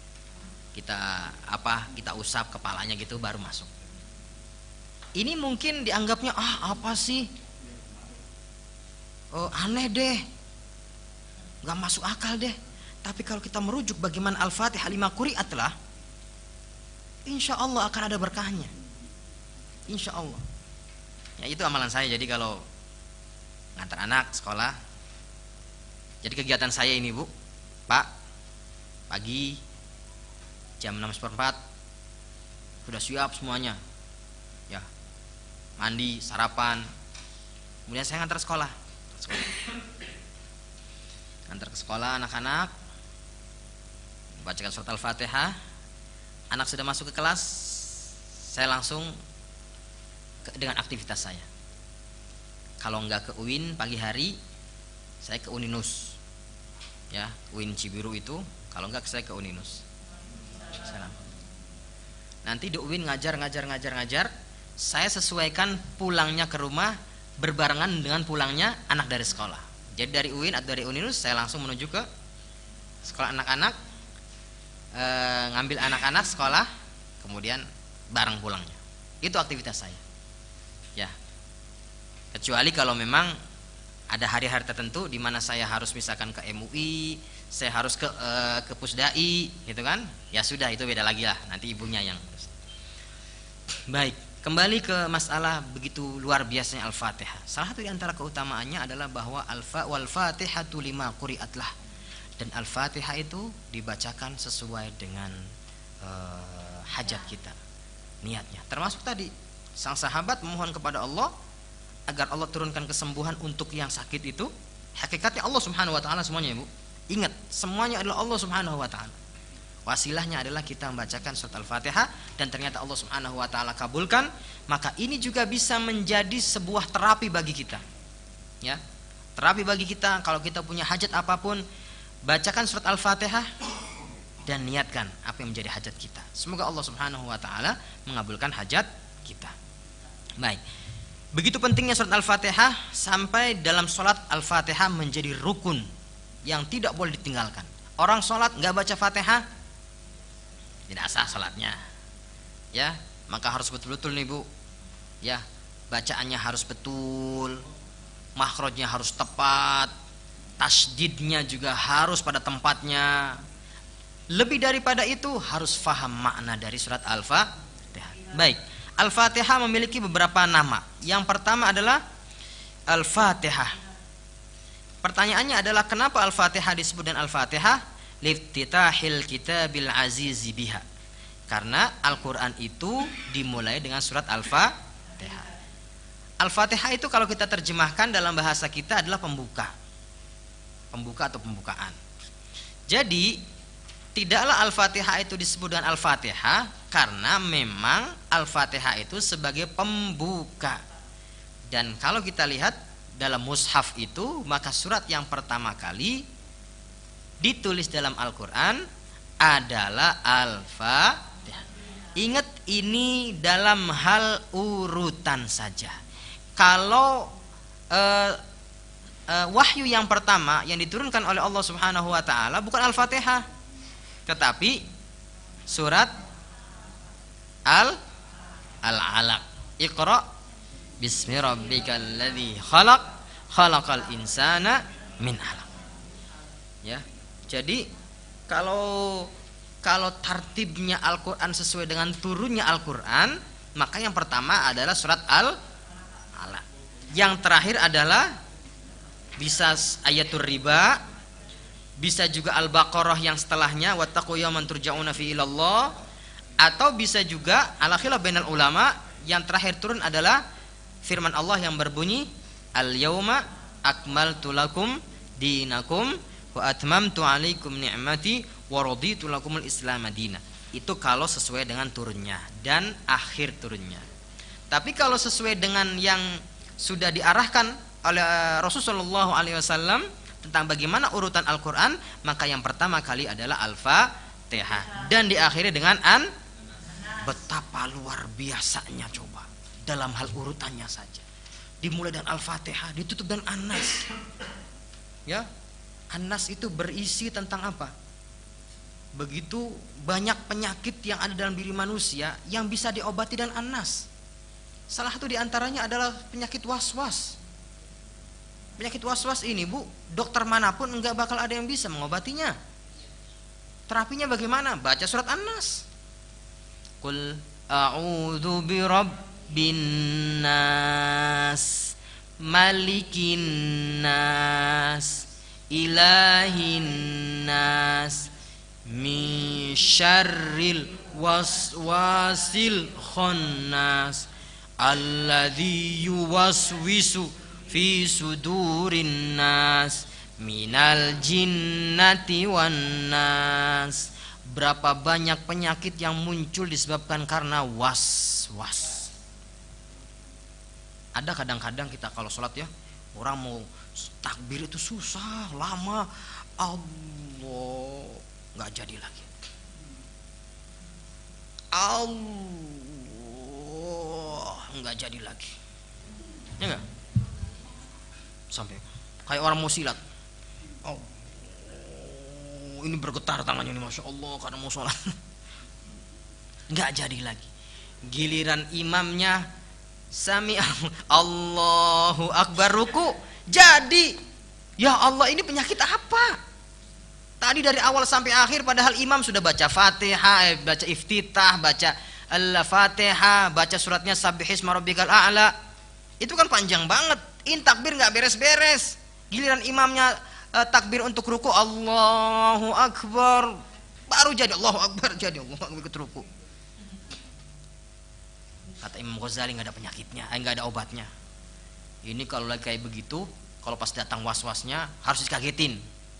Kita usap kepalanya gitu baru masuk. Ini mungkin dianggapnya apa sih? Aneh deh. Gak masuk akal deh. Tapi kalau kita merujuk bagaimana Al-Fatihah 5 qiraat lah, insya Allah akan ada berkahnya. Insya Allah. Ya, itu amalan saya. Jadi kalau ngantar anak sekolah, jadi kegiatan saya ini Bu, Pak, pagi jam 6:04 sudah siap semuanya, ya, mandi, sarapan, kemudian saya ngantar sekolah. Ngantar ke sekolah anak-anak, bacakan surat Al-Fatihah. Anak sudah masuk ke kelas, saya langsung dengan aktivitas saya. Kalau enggak ke UIN pagi hari, saya ke Uninus, ya, UIN Cibiru itu. Kalau enggak saya ke Uninus. Salam. Nanti di UIN ngajar, saya sesuaikan pulangnya ke rumah berbarengan dengan pulangnya anak dari sekolah. Jadi dari UIN atau dari Uninus saya langsung menuju ke sekolah anak-anak, ngambil anak-anak sekolah, kemudian bareng pulangnya. Itu aktivitas saya, ya. Kecuali kalau memang ada hari-hari tertentu di mana saya harus misalkan ke MUI, saya harus ke Pusdai, gitu kan? Ya sudah, itu beda lagi lah. Nanti ibunya yang. Baik, kembali ke masalah begitu luar biasanya Al-Fatihah. Salah satu di antara keutamaannya adalah bahwa wal Fatihatu 5 qiraat lah. Dan Al-Fatihah itu dibacakan sesuai dengan hajat kita, niatnya. Termasuk tadi sang sahabat memohon kepada Allah agar Allah turunkan kesembuhan untuk yang sakit itu. Hakikatnya Allah Subhanahu wa taala semuanya, Ibu. Ingat, semuanya adalah Allah Subhanahu wa taala. Wasilahnya adalah kita membacakan surat Al-Fatihah, dan ternyata Allah Subhanahu wa taala kabulkan. Maka ini juga bisa menjadi sebuah terapi bagi kita. Ya. Terapi bagi kita kalau kita punya hajat apapun, bacakan surat Al-Fatihah dan niatkan apa yang menjadi hajat kita. Semoga Allah Subhanahu wa taala mengabulkan hajat kita. Baik. Begitu pentingnya surat Al-Fatihah sampai dalam sholat Al-Fatihah menjadi rukun yang tidak boleh ditinggalkan. Orang sholat nggak baca Fatihah tidak sah sholatnya, ya. Maka harus betul-betul nih Bu, ya, bacaannya harus betul, makhrajnya harus tepat, tasydidnya juga harus pada tempatnya. Lebih daripada itu harus faham makna dari surat Al-Fatihah. Baik, Al-Fatihah memiliki beberapa nama. Yang pertama adalah Al-Fatihah. Pertanyaannya adalah kenapa Al-Fatihah disebut dengan Al-Fatihah? Liftitahil kitabil azizi biha. Karena Al-Quran itu dimulai dengan surat Al-Fatihah. Al-Fatihah itu kalau kita terjemahkan dalam bahasa kita adalah pembuka. Pembuka atau pembukaan. Jadi tidaklah Al-Fatihah itu disebut dengan Al-Fatihah karena memang Al-Fatihah itu sebagai pembuka. Dan kalau kita lihat dalam mushaf itu, maka surat yang pertama kali ditulis dalam Al-Quran adalah Al-Fatihah. Ingat, ini dalam hal urutan saja. Kalau wahyu yang pertama yang diturunkan oleh Allah Subhanahu wa taala bukan Al-Fatihah, tetapi surat Al-Alaq. Iqra bismi rabbikal ladzi khalaq, khalaqal insana min 'alaq. Ya. Jadi kalau tartibnya Al-Qur'an sesuai dengan turunnya Al-Qur'an, maka yang pertama adalah surat Al-Alaq. Yang terakhir adalah bisa ayatul riba, bisa juga Al-Baqarah yang setelahnya wattaqu yawman turja'una fi ilallah, atau bisa juga ala khilaf bainal ulama yang terakhir turun adalah firman Allah yang berbunyi al-yauma akmaltu lakum dinakum wa atmamtu alaikum ni'mati wa raditu lakumul islam madina. Itu kalau sesuai dengan turunnya dan akhir turunnya. Tapi kalau sesuai dengan yang sudah diarahkan oleh Rasulullah SAW tentang bagaimana urutan Al-Quran, maka yang pertama kali adalah Al-Fatihah dan diakhiri dengan betapa luar biasanya coba dalam hal urutannya saja. Dimulai dengan Al-Fatihah, ditutup dengan An-Nas. Ya, An-Nas itu berisi tentang apa? Begitu banyak penyakit yang ada dalam diri manusia yang bisa diobati dengan An-Nas. Salah satu diantaranya adalah penyakit was-was. Penyakit was-was ini, Bu, dokter manapun enggak bakal ada yang bisa mengobatinya. Terapinya bagaimana? Baca surat An-Nas. Qul a'udzu birabbin nas, malikin nas, ilahin nas, min syarril waswasil khannas, alladzi yuwaswisu fi sudurin nas, minal jinnati wan nas. Berapa banyak penyakit yang muncul disebabkan karena was-was. Ada kadang-kadang kita kalau sholat ya, orang mau takbir itu susah, lama, Allah, nggak jadi lagi. Allah, nggak jadi lagi. Ya nggak? Sampai kayak orang mau silat. Ini bergetar tangannya ini, masya Allah, karena mau sholat. Nggak jadi lagi. Giliran imamnya sami Allahu akbar ruku, jadi. Ya Allah, ini penyakit apa? Tadi dari awal sampai akhir padahal imam sudah baca Fatihah, baca iftitah, baca Al-Fatihah, baca suratnya Sabbihisma rabbikal a'la. Itu kan panjang banget. In takbir nggak beres-beres. Giliran imamnya takbir untuk ruku, Allahu akbar, baru jadi Allahu akbar, jadi Allahu akbar ikut ruku. Kata Imam Ghazali nggak ada penyakitnya, nggak ada obatnya. Ini kalau lagi kayak begitu, kalau pas datang was-wasnya harus dikagetin.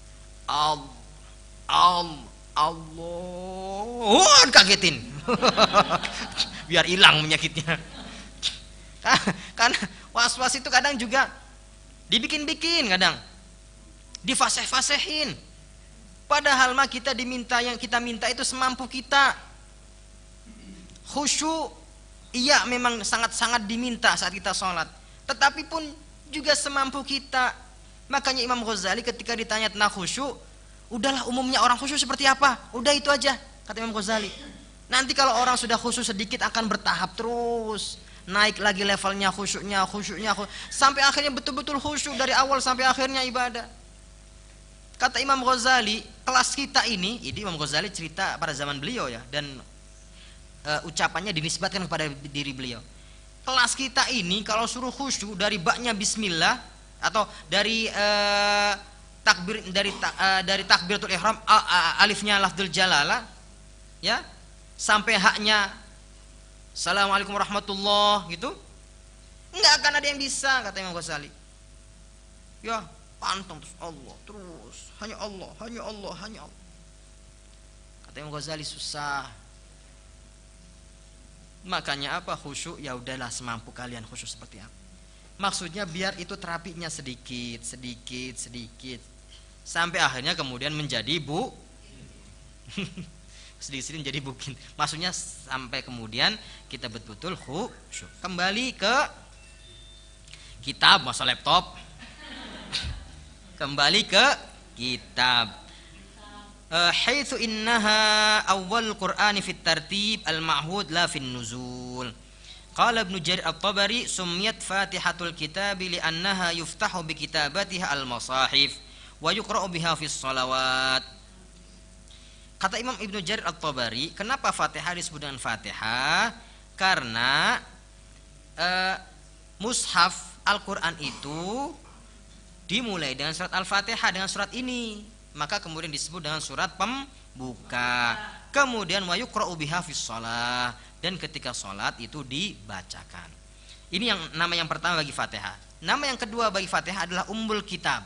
Allah, kagetin. Biar hilang penyakitnya. Karena was-was itu kadang juga dibikin-bikin, kadang difaseh-fasehin. Padahal mah kita diminta, yang kita minta itu semampu kita. Khusyuk, iya memang sangat-sangat diminta saat kita sholat, tetapi pun juga semampu kita. Makanya Imam Ghazali ketika ditanya tentang khusyuk, udahlah umumnya orang khusyuk seperti apa, udah itu aja, kata Imam Ghazali. Nanti kalau orang sudah khusyuk sedikit akan bertahap terus, naik lagi levelnya khusyuknya, sampai akhirnya betul-betul khusyuk dari awal sampai akhirnya ibadah. Kata Imam Ghazali, kelas kita ini Imam Ghazali cerita pada zaman beliau ya, dan ucapannya dinisbatkan kepada diri beliau. Kelas kita ini kalau suruh khusyuk dari baknya bismillah, atau dari takbir, dari takbiratul ihram, alifnya lafdzul jalalah ya, sampai haknya assalamualaikum warahmatullah gitu, nggak akan ada yang bisa, kata Imam Ghazali. Ya pantang terus Allah, terus hanya Allah, hanya Allah, hanya Allah. Kata Imam Ghazali susah. Makanya apa, khusyuk ya udahlah semampu kalian khusyuk seperti apa. Maksudnya biar itu terapinya sedikit sampai akhirnya kemudian menjadi sedikit-sedikit menjadi bukin. Maksudnya sampai kemudian kita betul-betul khusyuk. Kembali ke kitab, masa laptop. Kembali ke kitab. Haitsu innaha awwal Qur'ani fit tartib al-ma'hud la fin nuzul. Qala Ibnu Jarir At-Tabari summiyat Fatihatul Kitab li'annaha yuftahu bi kitabatiha al-masahif wa yuqra'u biha fis shalawat. Kata Imam Ibnu Jarir At-Tabari, kenapa Fatihah disebut dengan Fatihah? Karena mushaf Al-Qur'an itu dimulai dengan surat Al-Fatihah, dengan surat ini, maka kemudian disebut dengan surat pembuka. Kemudian wa yuqra'u biha fis shalah, dan ketika sholat itu dibacakan. Ini yang nama yang pertama bagi Fatihah. Nama yang kedua bagi Fatihah adalah Ummul Kitab.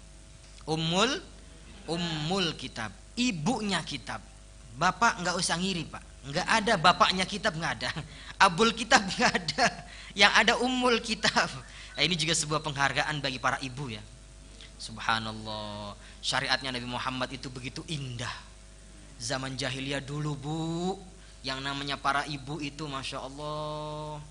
Ummul Kitab, ibunya kitab. Bapak nggak usah ngiri Pak, nggak ada bapaknya kitab, nggak ada. Abul Kitab nggak ada. Yang ada Ummul Kitab. Nah, ini juga sebuah penghargaan bagi para ibu ya. Subhanallah, syariatnya Nabi Muhammad itu begitu indah. Zaman jahiliyah dulu Bu, yang namanya para ibu itu Masya Allah,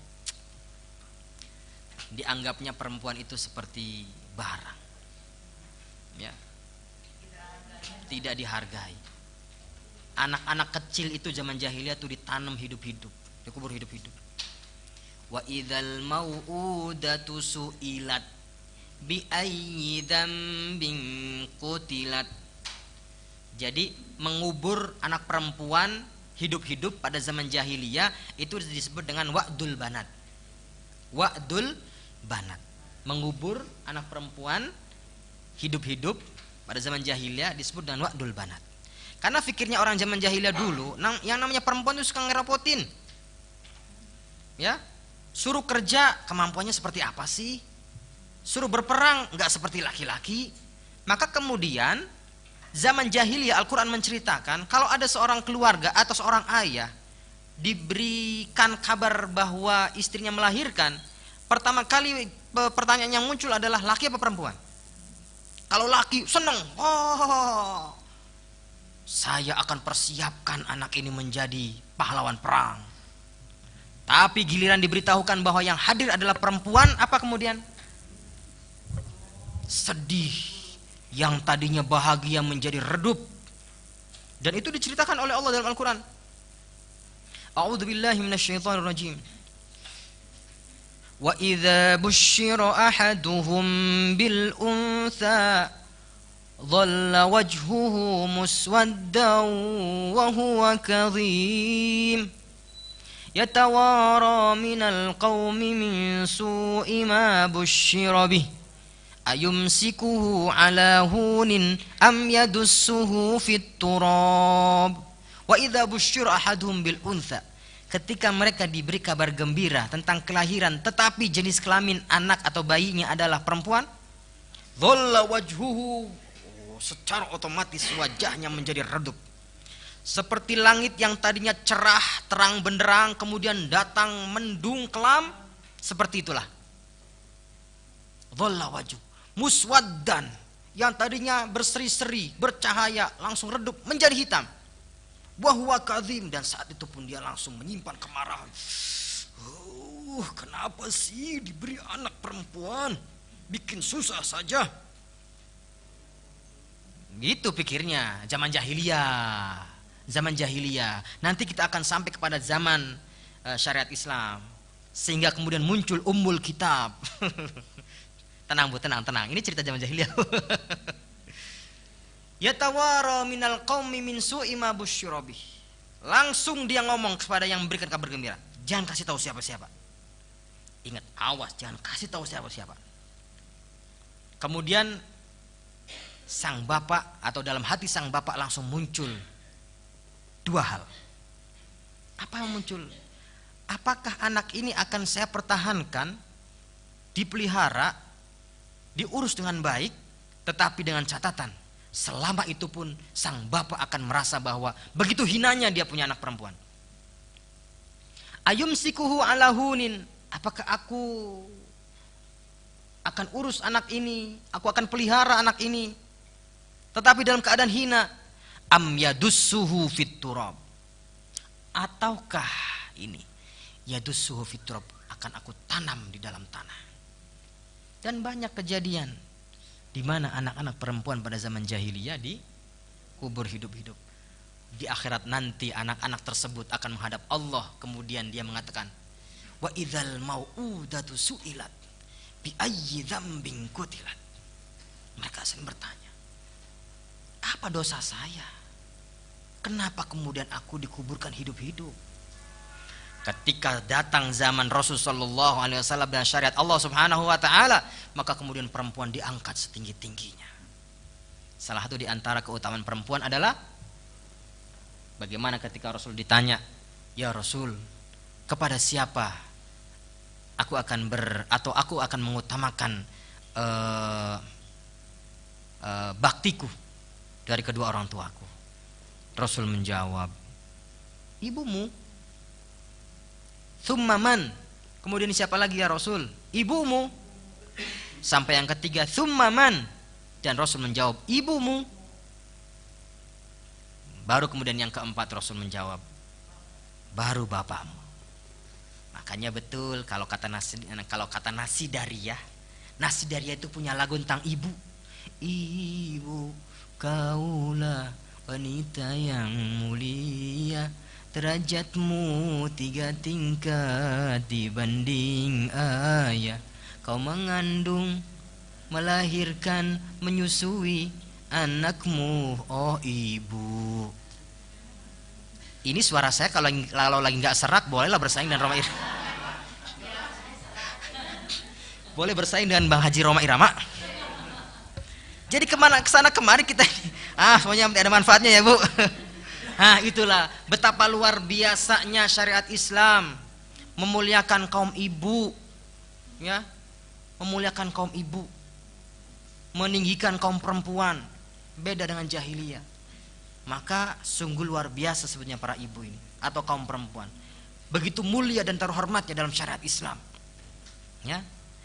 dianggapnya perempuan itu seperti barang ya, tidak dihargai. Anak-anak kecil itu zaman jahiliyah itu ditanam hidup-hidup, dikubur hidup-hidup. Wa idzal mau'udatu su'ilat bi ayyi dzambin qutilat. Jadi mengubur anak perempuan hidup-hidup pada zaman jahiliyah itu disebut dengan wa'dul banat. Wa'dul banat, mengubur anak perempuan hidup-hidup pada zaman jahiliyah disebut dengan wa'dul banat. Karena fikirnya orang zaman jahiliyah dulu, yang namanya perempuan itu suka ngerepotin. Ya, suruh kerja kemampuannya seperti apa sih? Suruh berperang nggak seperti laki-laki. Maka kemudian zaman jahiliyah Al-Quran menceritakan kalau ada seorang keluarga atau seorang ayah diberikan kabar bahwa istrinya melahirkan, pertama kali pertanyaan yang muncul adalah laki apa perempuan? Kalau laki seneng, oh saya akan persiapkan anak ini menjadi pahlawan perang. Tapi giliran diberitahukan bahwa yang hadir adalah perempuan, apa kemudian? Sedih. Yang tadinya bahagia menjadi redup. Dan itu diceritakan oleh Allah dalam Al-Quran. A'udzubillahi minasyaitonirrajim. Wa idza busyira ahaduhum bil untha dhalla wajhuhu muswaddan wa huwa kadhim yatawara minal qaumi min su'i ma busyira bih ayumsikuhu ala hunin am yadussuhu fit turab. Wa idza busyira ahaduhum bil untha, ketika mereka diberi kabar gembira tentang kelahiran tetapi jenis kelamin anak atau bayinya adalah perempuan, dhalla wajhuhu, secara otomatis wajahnya menjadi redup. Seperti langit yang tadinya cerah, terang benderang, kemudian datang mendung kelam, seperti itulah. Dhalla wajhu muswaddan, yang tadinya berseri-seri, bercahaya, langsung redup menjadi hitam. Wa huwa kadhim, dan saat itu pun dia langsung menyimpan kemarahan. Kenapa sih diberi anak perempuan? Bikin susah saja. Gitu pikirnya zaman jahiliyah. Zaman jahiliyah. Nanti kita akan sampai kepada zaman syariat Islam, sehingga kemudian muncul Ummul Kitab. Tenang Bu, tenang. Ini cerita zaman jahiliyah. Yatawara minal qaumi min su'i ma busyira bih. Langsung dia ngomong kepada yang memberikan kabar gembira, jangan kasih tahu siapa-siapa. Ingat, awas, jangan kasih tahu siapa-siapa. Kemudian sang bapak atau dalam hati sang bapak langsung muncul dua hal. Apa yang muncul? Apakah anak ini akan saya pertahankan, dipelihara, diurus dengan baik, tetapi dengan catatan selama itu pun sang bapak akan merasa bahwa begitu hinanya dia punya anak perempuan. Ayumsikuhu ala hunin, apakah aku akan urus anak ini, aku akan pelihara anak ini, tetapi dalam keadaan hina, am yadussuhu fit turab, ataukah ini yadussuhu fitrab, akan aku tanam di dalam tanah. Dan banyak kejadian di mana anak-anak perempuan pada zaman jahiliyah dikubur hidup-hidup. Di akhirat nanti anak-anak tersebut akan menghadap Allah, kemudian dia mengatakan, wa idzal mau'udatu su'ilat bi ayyi dzambin qutilat. Mereka sering bertanya, apa dosa saya? Kenapa kemudian aku dikuburkan hidup-hidup? Ketika datang zaman Rasul sallallahu alaihi wasallam dan syariat Allah Subhanahu wa taala, maka kemudian perempuan diangkat setinggi-tingginya. Salah satu di antara keutamaan perempuan adalah bagaimana ketika Rasul ditanya, "Ya Rasul, kepada siapa aku akan mengutamakan baktiku dari kedua orang tuaku?" Rasul menjawab, "Ibumu." "Tsumma man?" Kemudian siapa lagi ya Rasul? "Ibumu." Sampai yang ketiga, "Tsumma man?" Dan Rasul menjawab, "Ibumu." Baru kemudian yang keempat Rasul menjawab, "Baru bapakmu." Makanya betul kalau kata Nasidariyah itu punya lagu tentang ibu. Ibu kaulah wanita yang mulia, derajatmu 3 tingkat dibanding ayah. Kau mengandung, melahirkan, menyusui anakmu, oh ibu. Ini suara saya kalau lagi nggak serak, bolehlah bersaing dengan Roma Irama. Boleh bersaing dengan Bang Haji Roma Irama. Jadi kesana kemari kita semuanya ada manfaatnya ya Bu. Nah itulah betapa luar biasanya syariat Islam memuliakan kaum ibu, ya, memuliakan kaum ibu, meninggikan kaum perempuan, beda dengan jahiliyah. Maka sungguh luar biasa sebetulnya para ibu ini atau kaum perempuan, begitu mulia dan terhormatnya dalam syariat Islam, ya.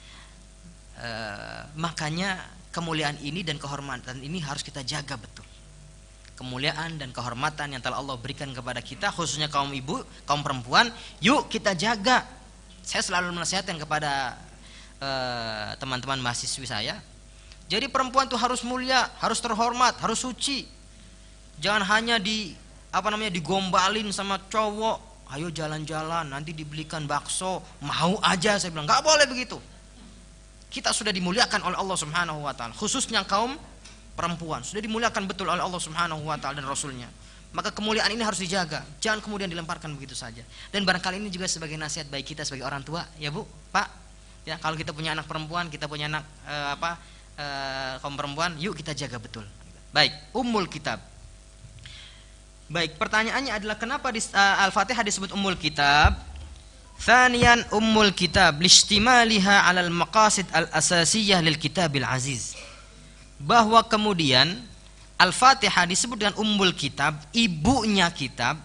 Makanya kemuliaan ini dan kehormatan ini harus kita jaga betul. Kemuliaan dan kehormatan yang telah Allah berikan kepada kita, khususnya kaum ibu, kaum perempuan, yuk kita jaga. Saya selalu menasihatkan kepada teman-teman mahasiswi saya, jadi perempuan itu harus mulia, harus terhormat, harus suci. Jangan hanya digombalin sama cowok, ayo jalan-jalan, nanti dibelikan bakso, mau aja. Saya bilang nggak boleh begitu. Kita sudah dimuliakan oleh Allah Subhanahu wa taala, khususnya kaum perempuan sudah dimuliakan betul oleh Allah Subhanahu wa taala dan Rasulnya. Maka kemuliaan ini harus dijaga, jangan kemudian dilemparkan begitu saja. Dan barangkali ini juga sebagai nasihat baik kita sebagai orang tua, ya Bu, Pak. Ya, kalau kita punya anak perempuan, kita punya anak kaum perempuan, yuk kita jaga betul. Baik, Ummul Kitab. Baik, pertanyaannya adalah kenapa Al-Fatihah disebut Ummul Kitab? Thaniyan, Ummul Kitab listimaliha 'alal maqasid al-asasiyah lil Kitabil Aziz. Bahwa kemudian Al-Fatihah disebut dengan Ummul Kitab, ibunya kitab,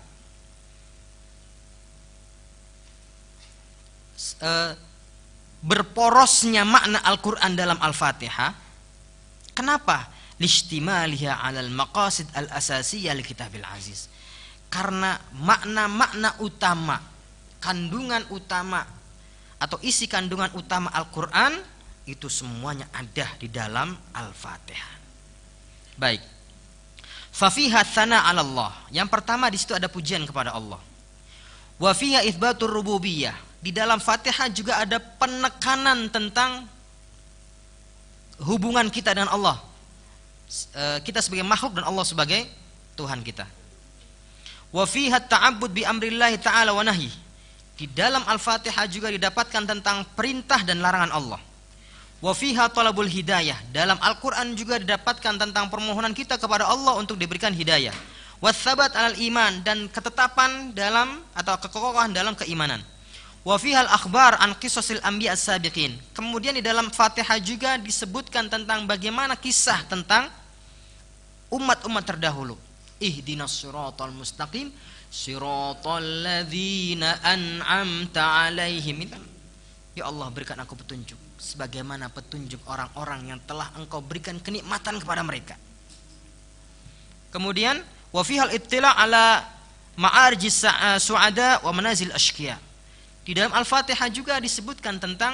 berporosnya makna Al-Quran dalam Al-Fatihah. Kenapa? Listimaliha 'alal maqasid al-asasiyah lil Kitabil Aziz. Karena makna-makna utama, kandungan utama atau isi kandungan utama Al-Quran itu semuanya ada di dalam Al-Fatihah. Baik. Fafiha tsana 'ala Allah. Yang pertama di situ ada pujian kepada Allah. Wa fiha itsbatur rububiyah. Di dalam Fatihah juga ada penekanan tentang hubungan kita dengan Allah. Kita sebagai makhluk dan Allah sebagai Tuhan kita. Wa fiha ta'abbud bi amrillahi ta'ala wa nahyi. Di dalam Al-Fatihah juga didapatkan tentang perintah dan larangan Allah. Wa fiha talabul hidayah. Dalam Al-Quran juga didapatkan tentang permohonan kita kepada Allah untuk diberikan hidayah. Watsabat alal iman, dan ketetapan dalam atau kekokohan dalam keimanan. Wa fiha al-akhbar an qisasil anbiya as-sabiqin. Kemudian di dalam Fatihah juga disebutkan tentang bagaimana kisah tentang umat-umat terdahulu. Ihdinas siratal mustaqim, siratal ladzina an'amta 'alaihim. Ya Allah, berikan aku petunjuk sebagaimana petunjuk orang-orang yang telah Engkau berikan kenikmatan kepada mereka. Kemudian wa fihal ittila' ala ma'arjis su'ada wa manazil asyqiya. Di dalam Al-Fatihah juga disebutkan tentang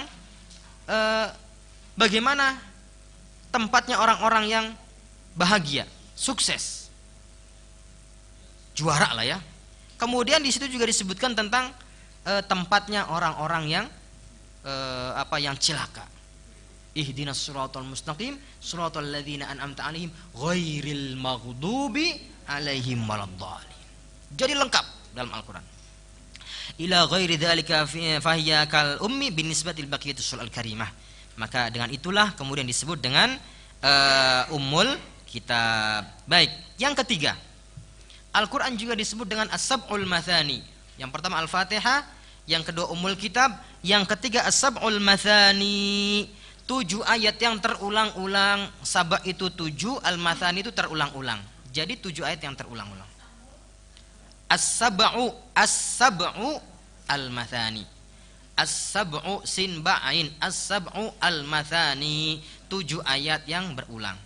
bagaimana tempatnya orang-orang yang bahagia, sukses, juara lah ya. Kemudian di situ juga disebutkan tentang tempatnya orang-orang yang yang cilaka. Ihdinas siratal mustaqim, siratal ladzina an'amta 'alaihim ghairil maghdubi 'alaihim waladdallin. Jadi lengkap dalam Al-Qur'an. Ila ghairi dzalika fahiya kal ummi binisbatil baqiyatus sulal karimah. Maka dengan itulah kemudian disebut dengan ummul kitab. Baik, yang ketiga, Al-Qur'an juga disebut dengan as-sab'ul mathani. Yang pertama Al-Fatihah, yang kedua ummul kitab, yang ketiga as-sab'ul mathani. 7 ayat yang terulang-ulang. Sabak itu 7, al-mathani itu terulang-ulang. Jadi 7 ayat yang terulang-ulang. As-sab'u al-mathani. As-sab'u sin ba'ain, as-sab'u al-mathani. 7 ayat yang berulang.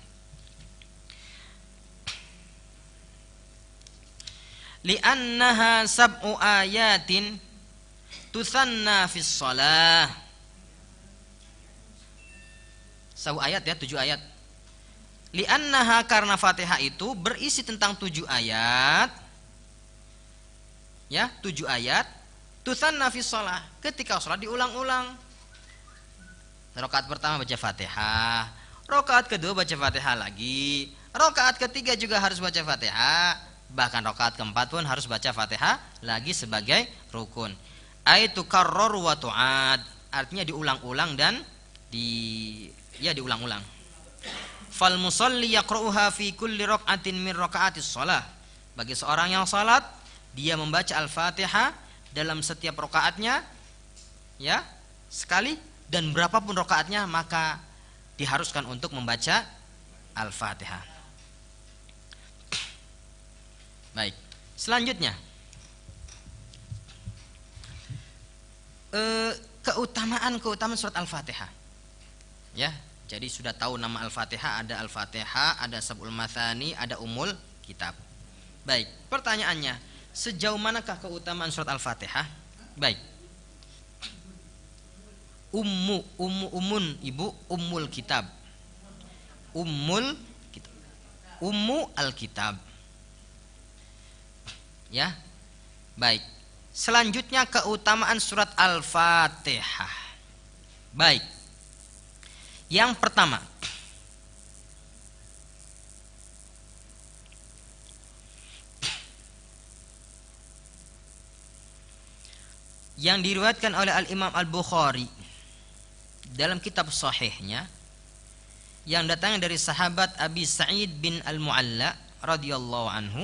Li'annaha sab'u ayatin tuthanna fis shalah. 7 ayat ya, 7 ayat. Li'annaha, karena Fatihah itu berisi tentang 7 ayat. Ya, 7 ayat. Tuthanna fis shalah, ketika salat diulang-ulang. Rakaat pertama baca Fatihah, rakaat kedua baca Fatihah lagi, rakaat ketiga juga harus baca Fatihah, bahkan rakaat keempat pun harus baca Fatihah lagi sebagai rukun. Aitu karrar wa tu'ad, artinya diulang-ulang dan diulang-ulang. Fal musalli yaqra'uha fi kulli raka'atin min raka'atis shalah. Bagi seorang yang salat, dia membaca Al-Fatihah dalam setiap rakaatnya ya, sekali, dan berapapun rakaatnya maka diharuskan untuk membaca Al-Fatihah. Baik, selanjutnya keutamaan surat Al-Fatihah. Ya, jadi sudah tahu nama Al-Fatihah, ada Al-Fatihah, ada Sab'ul Mathani, ada Ummul Kitab. Baik, pertanyaannya, sejauh manakah keutamaan surat Al-Fatihah? Baik. Ummun ibu, Ummul Kitab. Ummul Kitab. Ummu Al-Kitab. Ya. Baik. Selanjutnya keutamaan surat Al-Fatihah. Baik. Yang pertama, yang diriwayatkan oleh Al-Imam Al-Bukhari dalam kitab sahihnya, yang datangnya dari sahabat Abi Sa'id bin Al-Mu'alla radhiyallahu anhu.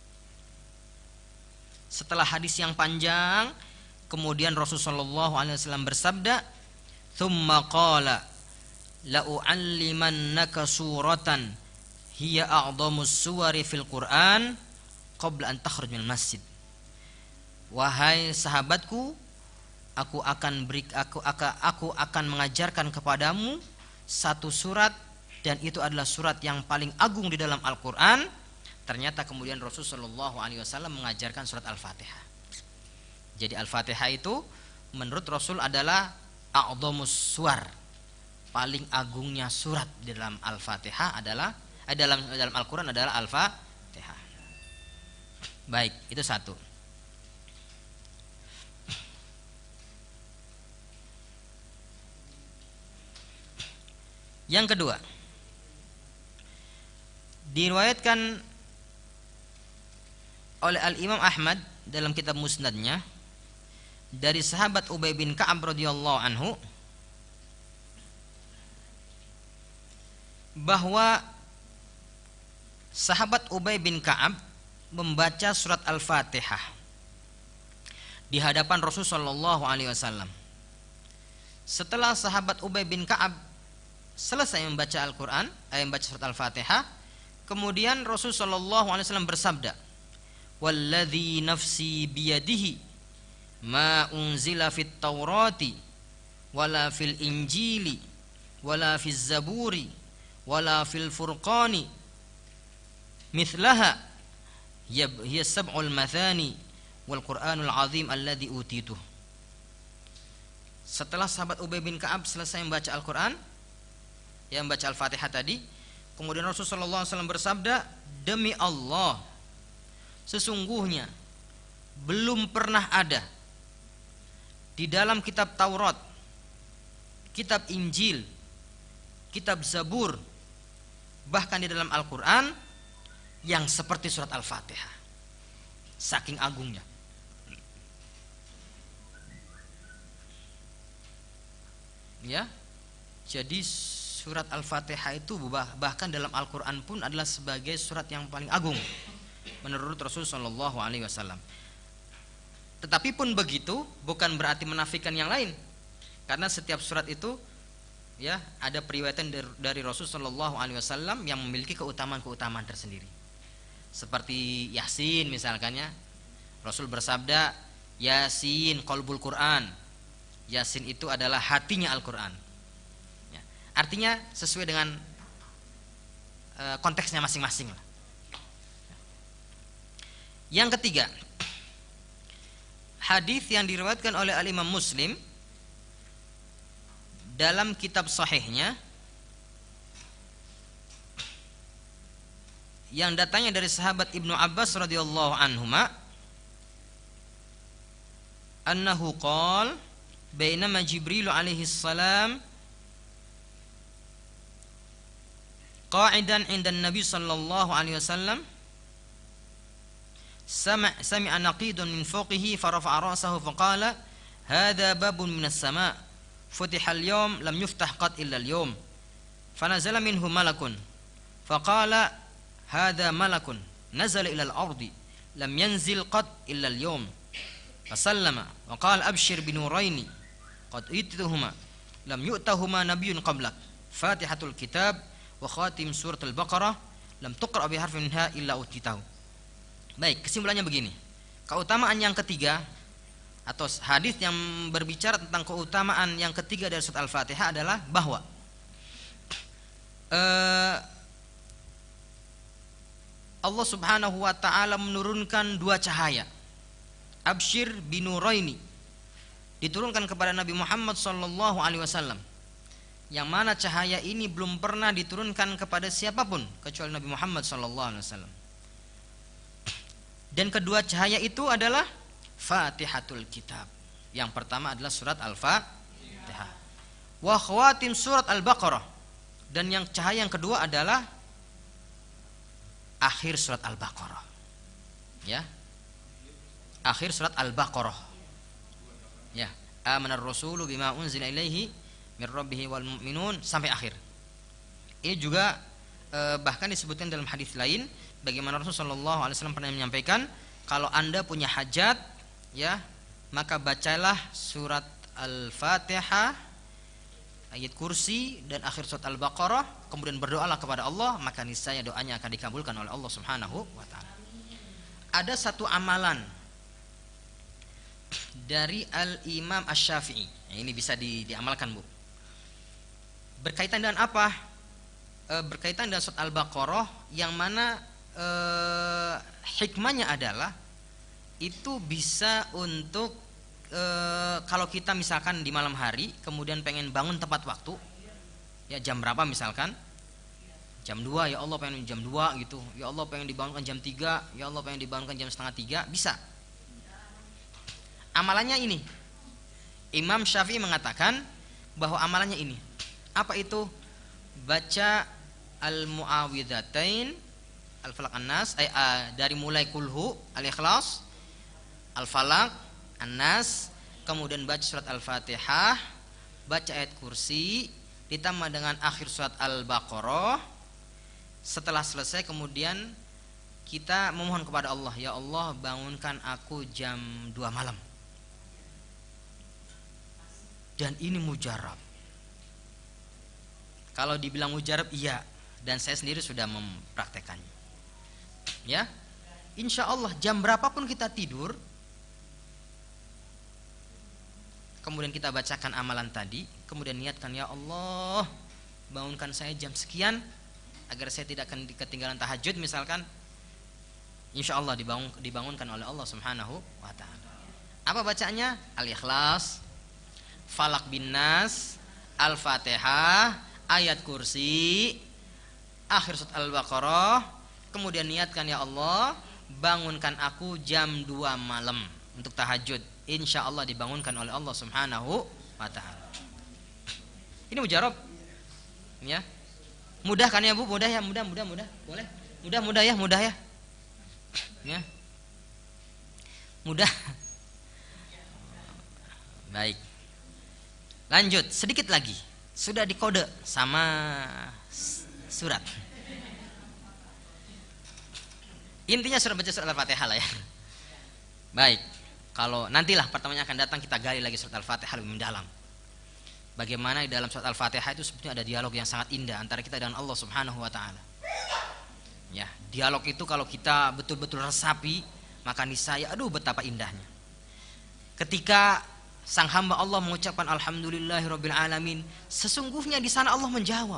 Setelah hadis yang panjang, kemudian Rasulullah SAW bersabda, "Tsumma qala la u'allimannaka suratan hiya a'dhamus suwari fil Qur'an qabla an takhruj minal masjid." Wahai sahabatku, aku akan mengajarkan kepadamu satu surat, dan itu adalah surat yang paling agung di dalam Al-Qur'an. Ternyata kemudian Rasulullah SAW mengajarkan surat Al-Fatihah. Jadi Al-Fatihah itu menurut Rasul adalah a'dhamus suwar, paling agungnya surat di dalam Al-Fatihah adalah dalam Al-Qur'an adalah Al-Fatihah. Baik, itu satu. Yang kedua, diriwayatkan oleh Al-Imam Ahmad dalam kitab Musnadnya dari sahabat Ubay bin Ka'ab radhiyallahu anhu bahwa sahabat Ubay bin Ka'ab membaca surat Al-Fatihah di hadapan Rasulullah SAW. Setelah sahabat Ubay bin Ka'ab selesai membaca Al-Quran, membaca surat Al-Fatihah, kemudian Rasulullah SAW bersabda, "Walladzi nafsi biyadihi ma unzila fit Taurati wala fil Injili wala fiz Zaburi wala fil Furqani mithlaha hiya sab'ul mathani wal Qur'anul azim alladzi utitu. Setelah sahabat Ubay bin Ka'ab selesai membaca Al-Qur'an, yang membaca Al-Fatihah tadi, kemudian Rasulullah SAW bersabda, demi Allah, sesungguhnya belum pernah ada di dalam kitab Taurat, kitab Injil, kitab Zabur, bahkan di dalam Al-Quran yang seperti surat Al-Fatihah, saking agungnya. Ya, jadi surat Al-Fatihah itu bahkan dalam Al-Quran pun adalah sebagai surat yang paling agung menurut Rasulullah SAW. Tetapi pun begitu bukan berarti menafikan yang lain, karena setiap surat itu ya ada periwayatan dari Rasulullah SAW yang memiliki keutamaan-keutamaan tersendiri. Seperti Yasin misalkan ya, Rasul bersabda, Yasin qalbul Quran. Yasin itu adalah hatinya Al-Quran ya, artinya sesuai dengan konteksnya masing-masing lah. Yang ketiga, hadis yang diriwayatkan oleh Al-Imam Muslim dalam kitab sahihnya, yang datangnya dari sahabat Ibnu Abbas radhiyallahu anhuma, annahu qala bainama Jibril alaihi salam qa'idan 'inda an-nabi sallallahu alaihi wasallam sami'a naqidun min fawqihi farafa'a ra'sahu faqala hadha babun minas sama' futiha al-yawm lam yuftah qat illa al-yawm fanazala minhu malakun faqala hadha malakun nazala ila al-ardi lam yanzil qat illa al-yawm fasallama wa qala abshir binuraini qad ittuhuma lam yu'tahuma nabiyyun qablak Fatihatul kitab wa khatim surat Al-Baqarah lam tuqra bi harfin minha illa utitahu. Baik, kesimpulannya begini. Keutamaan yang ketiga atau hadis yang berbicara tentang keutamaan yang ketiga dari surat Al-Fatihah adalah bahwa Allah Subhanahu wa taala menurunkan dua cahaya. Absyir binuraini diturunkan kepada Nabi Muhammad sallallahu alaihi wasallam, yang mana cahaya ini belum pernah diturunkan kepada siapapun kecuali Nabi Muhammad sallallahu alaihi wasallam. Dan kedua cahaya itu adalah Fatihatul kitab. Yang pertama adalah surat Al-Fatihah. Wa khawatim surat Al-Baqarah. Dan yang cahaya yang kedua adalah akhir surat Al-Baqarah. Ya. Akhir surat Al-Baqarah. Ya, amanar rasulu bima unzila ilaihi mir rabbih wal mu'minun sampai akhir. Ini juga bahkan disebutkan dalam hadis lain bagaimana Rasulullah SAW pernah menyampaikan, kalau Anda punya hajat ya, maka bacalah surat Al-Fatihah, ayat kursi dan akhir surat Al-Baqarah, kemudian berdoalah kepada Allah, maka niscaya doanya akan dikabulkan oleh Allah Subhanahu wa taala. Ada satu amalan dari Al-Imam Asy-Syafi'i. Ini bisa diamalkan, Bu. Berkaitan dengan apa? Berkaitan dengan surat Al-Baqarah, yang mana hikmahnya adalah itu bisa untuk kalau kita misalkan di malam hari kemudian pengen bangun tepat waktu, ya jam berapa misalkan? Jam 2, ya Allah pengen jam 2 gitu. Ya Allah pengen dibangunkan jam 3, ya Allah pengen dibangunkan jam setengah 3, bisa. Amalannya ini, Imam Syafi'i mengatakan bahwa amalannya ini. Apa itu? Baca Al-Mu'awwidzatain, Al-Falaq An-Nas, dari mulai Kulhu, Al-Ikhlas, Al-Falaq, An-Nas, kemudian baca surat Al-Fatihah, baca ayat kursi, ditambah dengan akhir surat Al-Baqarah. Setelah selesai kemudian kita memohon kepada Allah, ya Allah bangunkan aku jam 2 malam. Dan ini mujarab. Kalau dibilang mujarab, iya, dan saya sendiri sudah mempraktekannya. Ya, insya Allah jam berapapun kita tidur, kemudian kita bacakan amalan tadi, kemudian niatkan, ya Allah bangunkan saya jam sekian agar saya tidak akan ketinggalan tahajud misalkan. insya Allah dibangunkan oleh Allah Subhanahu wa ta'ala. Apa bacanya? Al-Ikhlas, Falak bin Nas, Al-Fatihah, ayat kursi, akhir surat Al-Baqarah. Kemudian niatkan, ya Allah, bangunkan aku jam 2 malam untuk tahajud. Insya Allah dibangunkan oleh Allah Subhanahu wa ta'ala. Ini mujarab, ya. Mudah kan ya Bu? Mudah ya, mudah. Boleh? Mudah ya. Ya. Mudah. Baik. Lanjut, sedikit lagi. Sudah dikode sama surat. Intinya surat baca surat Al-Fatihah lah ya. Baik. Kalau nantilah pertemuan akan datang kita gali lagi surat Al-Fatihah lebih mendalam. Bagaimana di dalam surat Al-Fatihah itu sebetulnya ada dialog yang sangat indah antara kita dengan Allah Subhanahu wa ta'ala. Ya, dialog itu kalau kita betul-betul resapi, maka niscaya aduh betapa indahnya. Ketika sang hamba Allah mengucapkan alhamdulillahirabbil alamin, sesungguhnya di sana Allah menjawab.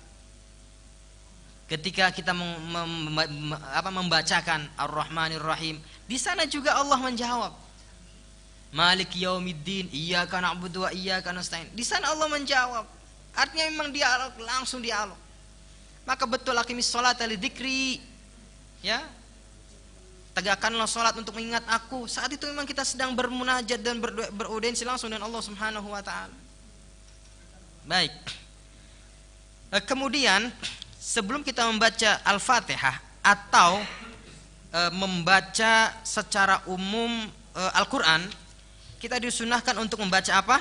Ketika kita membacakan Ar-Rahmanir Rahim, di sana juga Allah menjawab. Malik yaumiddin, iyyaka na'budu wa iyyaka nasta'in. Di sana Allah menjawab. Artinya memang dialog, langsung dialog. Maka betul aqimis sholata lidzikri. Ya. Tegakkanlah salat untuk mengingat aku. Saat itu memang kita sedang bermunajat dan beraudiensi langsung dengan Allah Subhanahu wa taala. Baik. Kemudian sebelum kita membaca Al-Fatihah atau membaca secara umum Al-Qur'an, kita disunahkan untuk membaca apa?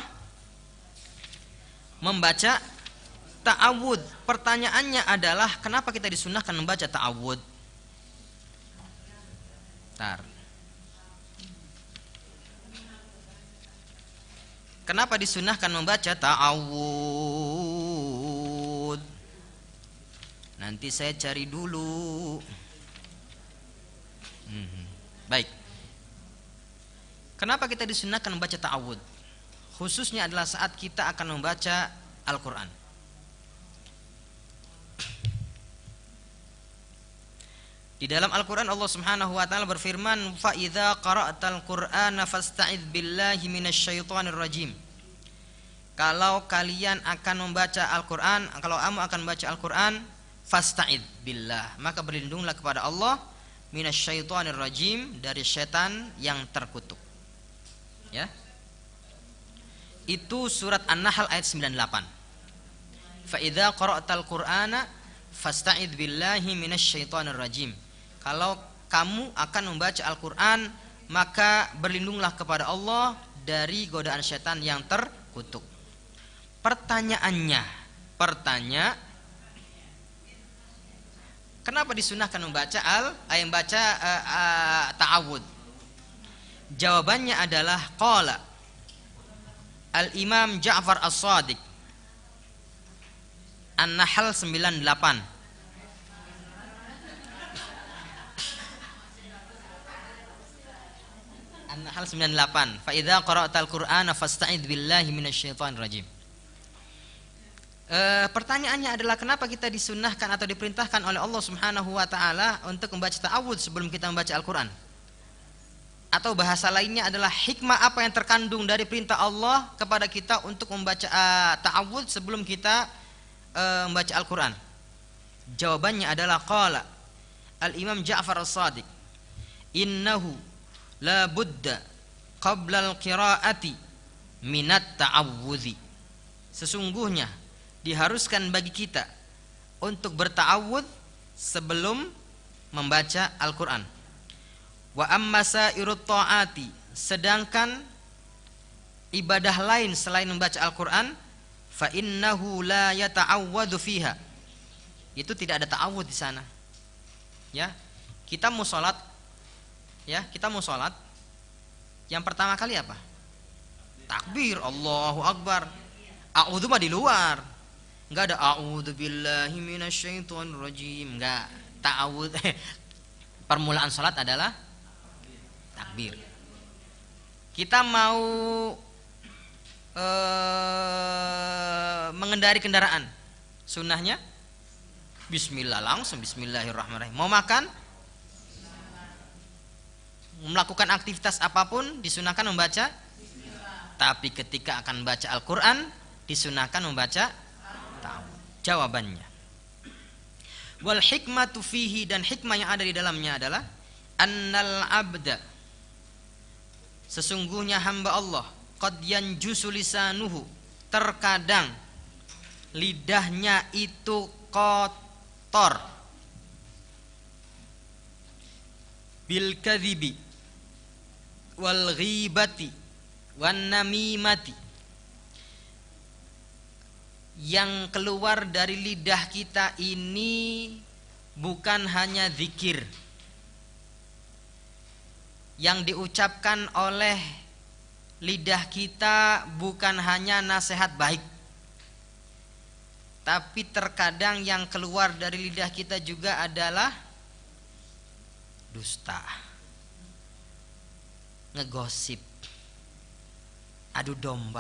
Membaca ta'awud. Pertanyaannya adalah kenapa kita disunahkan membaca ta'awud? Kenapa disunahkan membaca ta'awud? Nanti saya cari dulu. Baik. Kenapa kita disunahkan membaca ta'awud? Khususnya adalah saat kita akan membaca Al-Quran. Di dalam Al-Quran Allah Subhanahu wa ta'ala berfirman, fa idza qara'tal Qur'ana fasta'idz billahi minasyaitonir rajim. Kalau kalian akan membaca Al-Quran, kalau kamu akan membaca Al-Quran, fasta'idz billah, maka berlindunglah kepada Allah minasyaitonir rajim, dari setan yang terkutuk. Ya. Itu surat An-Nahl ayat 98. Fa idza qara'tal Qur'ana fasta'idz billahi minasyaitonir rajim. Kalau kamu akan membaca Al-Quran, maka berlindunglah kepada Allah dari godaan setan yang terkutuk. Pertanyaannya, kenapa disunahkan membaca ta'awud? Jawabannya adalah qala Al-Imam Ja'far As-Shadiq, An-Nahl 98. An-Nahl 98. Fa idza qara'tal Qur'ana fasta'idz billahi minasyaitonir rajim. Pertanyaannya adalah kenapa kita disunahkan atau diperintahkan oleh Allah Subhanahu wa taala untuk membaca ta'awudz sebelum kita membaca Al-Qur'an? Atau bahasa lainnya adalah hikmah apa yang terkandung dari perintah Allah kepada kita untuk membaca ta'awudz sebelum kita membaca Al-Qur'an? Jawabannya adalah qala Al-Imam Ja'far As-Shadiq, innahu la budda qabla al-qiraati minat ta'awudzi. Sesungguhnya diharuskan bagi kita untuk berta'awudz sebelum membaca Al-Qur'an. Wa amma sairut ta'ati, sedangkan ibadah lain selain membaca Al-Qur'an, fa innahu la yata'awwadhu fiha, itu tidak ada ta'awudz di sana. Ya, kita mau salat, yang pertama kali apa? Takbir, Allahu Akbar. A'udzu mah di luar. Enggak ada a'udzu billahi minasyaitonir rajim, enggak. Ta'awudz permulaan salat adalah takbir. Kita mau mengendari kendaraan, sunnahnya bismillah, langsung bismillahirrahmanirrahim. Mau makan, melakukan aktivitas apapun disunahkan membaca. Tapi ketika akan baca Al-Quran disunahkan membaca ta'awudz. Jawabannya, wal hikmatu fihi, dan hikmah yang ada di dalamnya adalah annal abda, sesungguhnya hamba Allah, qad yanjusu lisanuhu, terkadang lidahnya itu kotor, bil kadhibi wal ghibati wan namimati. Yang keluar dari lidah kita ini bukan hanya zikir, yang diucapkan oleh lidah kita bukan hanya nasihat baik, tapi terkadang yang keluar dari lidah kita juga adalah dusta, ngegosip, adu domba,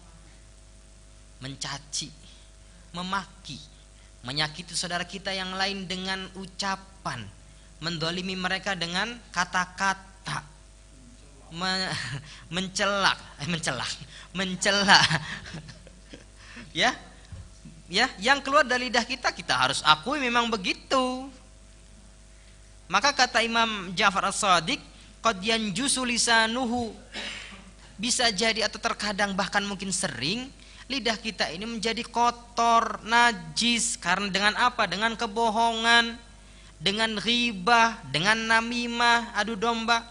mencaci, memaki, menyakiti saudara kita yang lain dengan ucapan, mendolimi mereka dengan kata-kata, mencela ya, yang keluar dari lidah kita harus akui memang begitu. Maka kata Imam Ja'far As-Shadiq, qad yanjusu lisanuhu, bisa jadi atau terkadang bahkan mungkin sering lidah kita ini menjadi kotor, najis, karena dengan apa? Dengan kebohongan, dengan ghibah, dengan namimah, adu domba.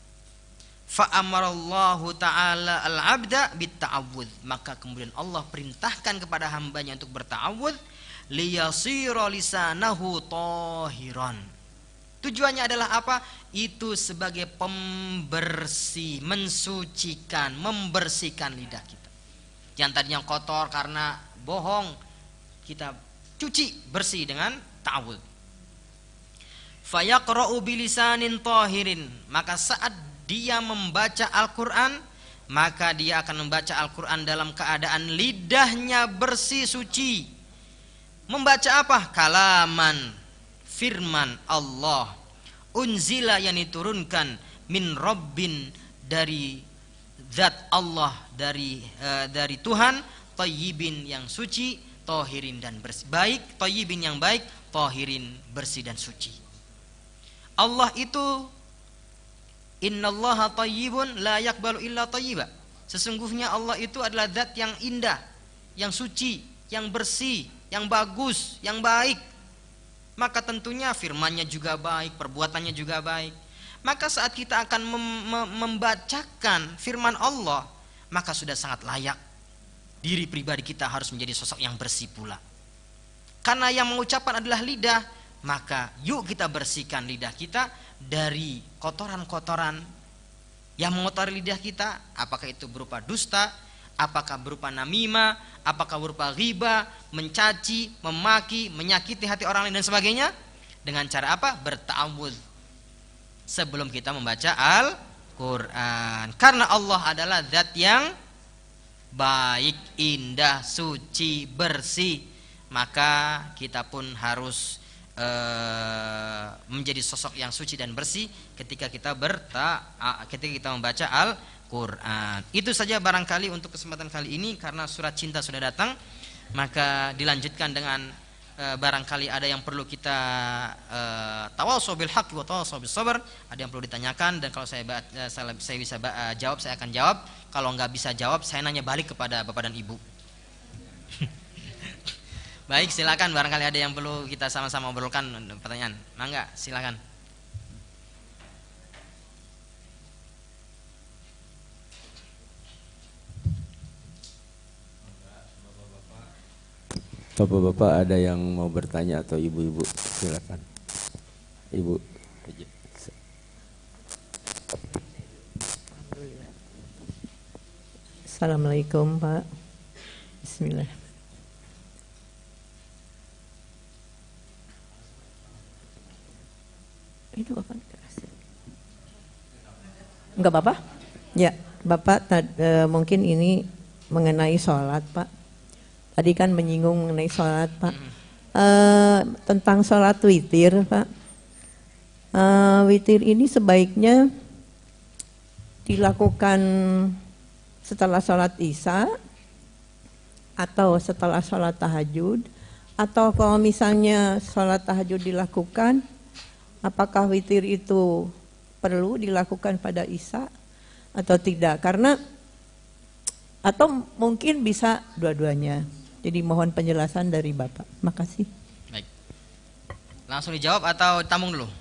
Fa amarallahu ta'ala al-'abda bit-ta'awudz, maka kemudian Allah perintahkan kepada hambanya untuk berta'awudz, liyasira lisanahu tahiran. Tujuannya adalah apa? Itu sebagai pembersih, mensucikan, membersihkan lidah kita. Yang tadinya kotor karena bohong, kita cuci bersih dengan ta'awudz. Fayaqra'u bilisanin tahirin, maka saat dia membaca Al-Quran, maka dia akan membaca Al-Quran dalam keadaan lidahnya bersih, suci. Membaca apa? Kalaman, firman Allah, unzila, yang diturunkan, min Rabbin, dari zat Allah, dari Tuhan, thayyibin, yang suci, tahirin, dan bersih. Baik, thayyibin yang baik, tahirin, bersih dan suci. Allah itu innallaha thayyibun la yaqbalu illa thayyiba. Sesungguhnya Allah itu adalah zat yang indah, yang suci, yang bersih, yang bagus, yang baik. Maka tentunya firmannya juga baik, perbuatannya juga baik. Maka saat kita akan membacakan firman Allah, maka sudah sangat layak diri pribadi kita harus menjadi sosok yang bersih pula. Karena yang mengucapkan adalah lidah, maka yuk kita bersihkan lidah kita dari kotoran-kotoran yang mengotori lidah kita. Apakah itu berupa dusta, apakah berupa namimah, apakah berupa ghibah, mencaci, memaki, menyakiti hati orang lain dan sebagainya. Dengan cara apa? Berta'awudz sebelum kita membaca Al-Quran. Karena Allah adalah zat yang baik, indah, suci, bersih. Maka kita pun harus menjadi sosok yang suci dan bersih ketika kita membaca Al-Quran. Itu saja barangkali untuk kesempatan kali ini, karena surat cinta sudah datang. Maka dilanjutkan dengan barangkali ada yang perlu kita tawasau bil haqq wa tawasau bis sabr, ada yang perlu ditanyakan, dan kalau saya bisa jawab, saya akan jawab. Kalau nggak bisa jawab, saya nanya balik kepada Bapak dan Ibu. Baik, silakan, barangkali ada yang perlu kita sama-sama obrolkan, pertanyaan. Mangga, silakan. Bapak-bapak ada yang mau bertanya atau ibu-ibu, silakan. Ibu. Assalamualaikum Pak. Bismillah. Itu Bapak enggak Bapak? Ya, Bapak mungkin ini mengenai sholat Pak. Tadi kan menyinggung mengenai sholat Pak. Tentang sholat witir Pak. Witir ini sebaiknya dilakukan setelah sholat isya atau setelah sholat tahajud, atau kalau misalnya sholat tahajud dilakukan, apakah witir itu perlu dilakukan pada isya atau tidak? Karena atau mungkin bisa dua-duanya. Jadi mohon penjelasan dari Bapak. Makasih. Baik. Langsung dijawab atau ditambung dulu?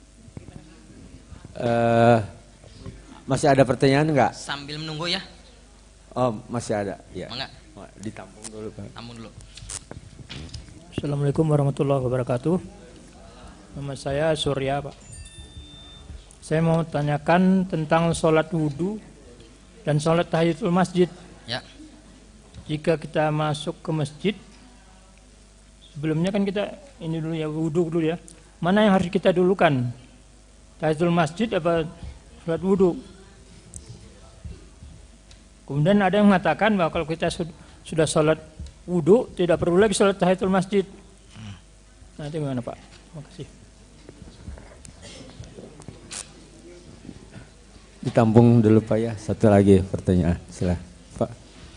Masih ada pertanyaan enggak? Sambil menunggu ya. Oh, masih ada. Ya. Enggak. Ditampung dulu, Pak. Tampung dulu. Assalamualaikum warahmatullahi wabarakatuh. Nama saya Surya, Pak. Saya mau tanyakan tentang sholat wudhu dan sholat tahiyatul masjid. Ya. Jika kita masuk ke masjid, sebelumnya kan kita ini dulu ya, wudhu dulu ya. Mana yang harus kita dulukan? Tahiyatul masjid apa sholat wudhu? Kemudian ada yang mengatakan bahwa kalau kita sudah sholat wudhu, tidak perlu lagi sholat tahiyatul masjid. Nah, itu gimana, Pak? Terima kasih. Ditampung dulu, Pak ya. Satu lagi pertanyaan. Silakan, Pak.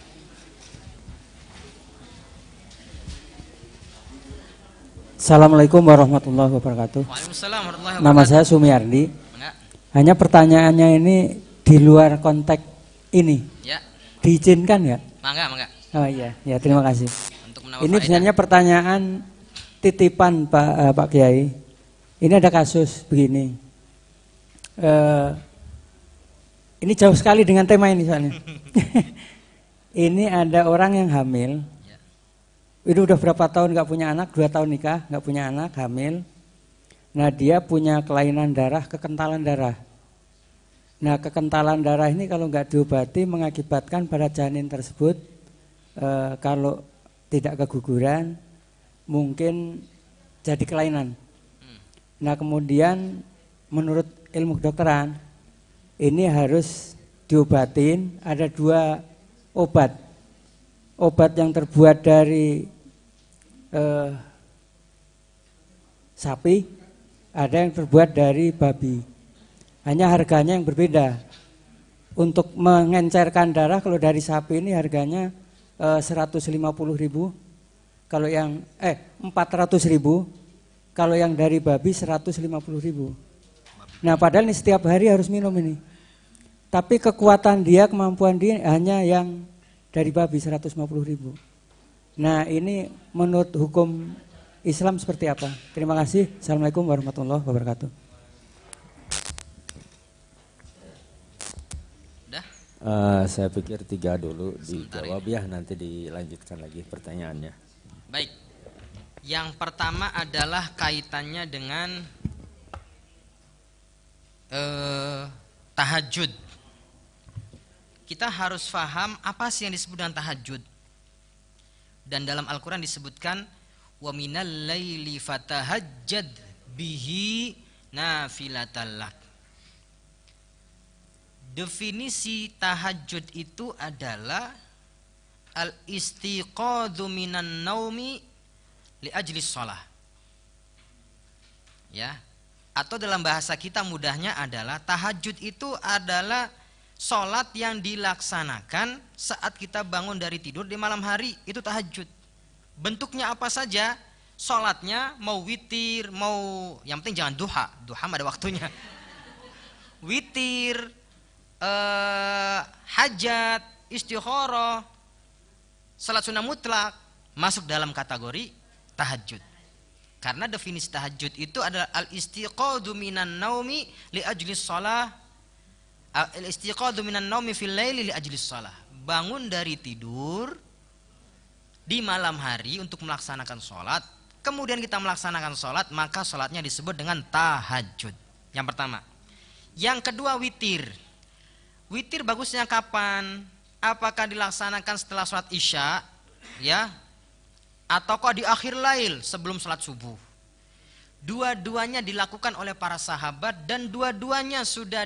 Assalamualaikum warahmatullahi wabarakatuh. Waalaikumsalam warahmatullahi Nama wabarakatuh. saya Sumiardi. Enggak. Hanya pertanyaannya ini di luar konteks ini. Ya. Diizinkan ya? Mangga. Oh iya, ya terima kasih. Untuk Ini sebenarnya pertanyaan titipan Pak Kiai. Ini ada kasus begini. Ini jauh sekali dengan tema ini soalnya. Ini ada orang yang hamil. Ya. Ini udah berapa tahun nggak punya anak, 2 tahun nikah, nggak punya anak, hamil. Nah dia punya kelainan darah, kekentalan darah. Nah kekentalan darah ini kalau nggak diobati mengakibatkan pada janin tersebut kalau tidak keguguran mungkin jadi kelainan. Nah kemudian menurut ilmu kedokteran ini harus diobatin. Ada 2 obat. Obat yang terbuat dari sapi, ada yang terbuat dari babi. Hanya harganya yang berbeda. Untuk mengencerkan darah kalau dari sapi ini harganya 150.000. Kalau yang 400.000. Kalau yang dari babi 150.000. Nah padahal ini setiap hari harus minum ini. Tapi kekuatan dia, kemampuan dia hanya yang dari babi 150.000. Nah ini menurut hukum Islam seperti apa? Terima kasih. Assalamualaikum warahmatullahi wabarakatuh. Saya pikir 3 dulu dijawab ya, nanti dilanjutkan lagi pertanyaannya. Baik. Yang pertama adalah kaitannya dengan tahajud. Kita harus paham apa sih yang disebut dengan tahajud. Dan dalam Al-Quran disebutkan wa minal laili fatahajjad bihi nafilatan lak. Definisi tahajud itu adalah al-istiqadhu minan naumi li ajlis shalah. Ya. Atau dalam bahasa kita mudahnya adalah tahajud itu adalah sholat yang dilaksanakan saat kita bangun dari tidur di malam hari. Itu tahajud. Bentuknya apa saja, sholatnya mau witir, mau yang penting jangan duha. Duha ada waktunya. Witir, hajat, istikharah, salat sunnah mutlak masuk dalam kategori tahajud. Karena definisi tahajud itu adalah al-istiqadhu minan naumi li ajlis shalah. Al-istiqadhu minan naumi fil laili li ajlis shalah. Bangun dari tidur di malam hari untuk melaksanakan sholat. Kemudian kita melaksanakan sholat, maka sholatnya disebut dengan tahajud. Yang pertama. Yang kedua witir. Witir bagusnya kapan? Apakah dilaksanakan setelah sholat isya? Ya, ataukah di akhir lail sebelum sholat subuh? Dua-duanya dilakukan oleh para sahabat dan dua-duanya sudah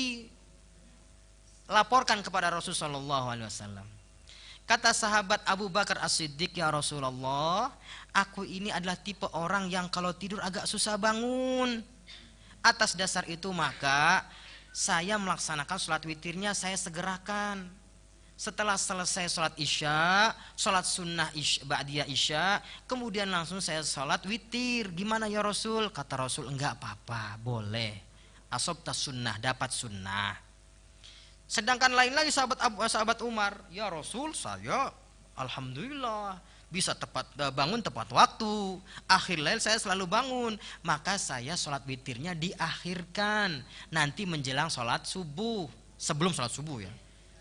dilaporkan kepada Rasulullah SAW. Kata sahabat Abu Bakar As-Siddiq, ya Rasulullah, aku ini adalah tipe orang yang kalau tidur agak susah bangun. Atas dasar itu maka saya melaksanakan sholat witirnya saya segerakan. Setelah selesai sholat isya, sholat sunnah ba'diyah isya, kemudian langsung saya sholat witir. Gimana ya Rasul? Kata Rasul, enggak apa-apa, boleh. Asobta sunnah, dapat sunnah. Sedangkan lain lagi sahabat Umar, ya Rasul, saya alhamdulillah bisa bangun tepat waktu. Akhir lail saya selalu bangun, maka saya sholat witirnya diakhirkan nanti menjelang sholat subuh, sebelum sholat subuh ya.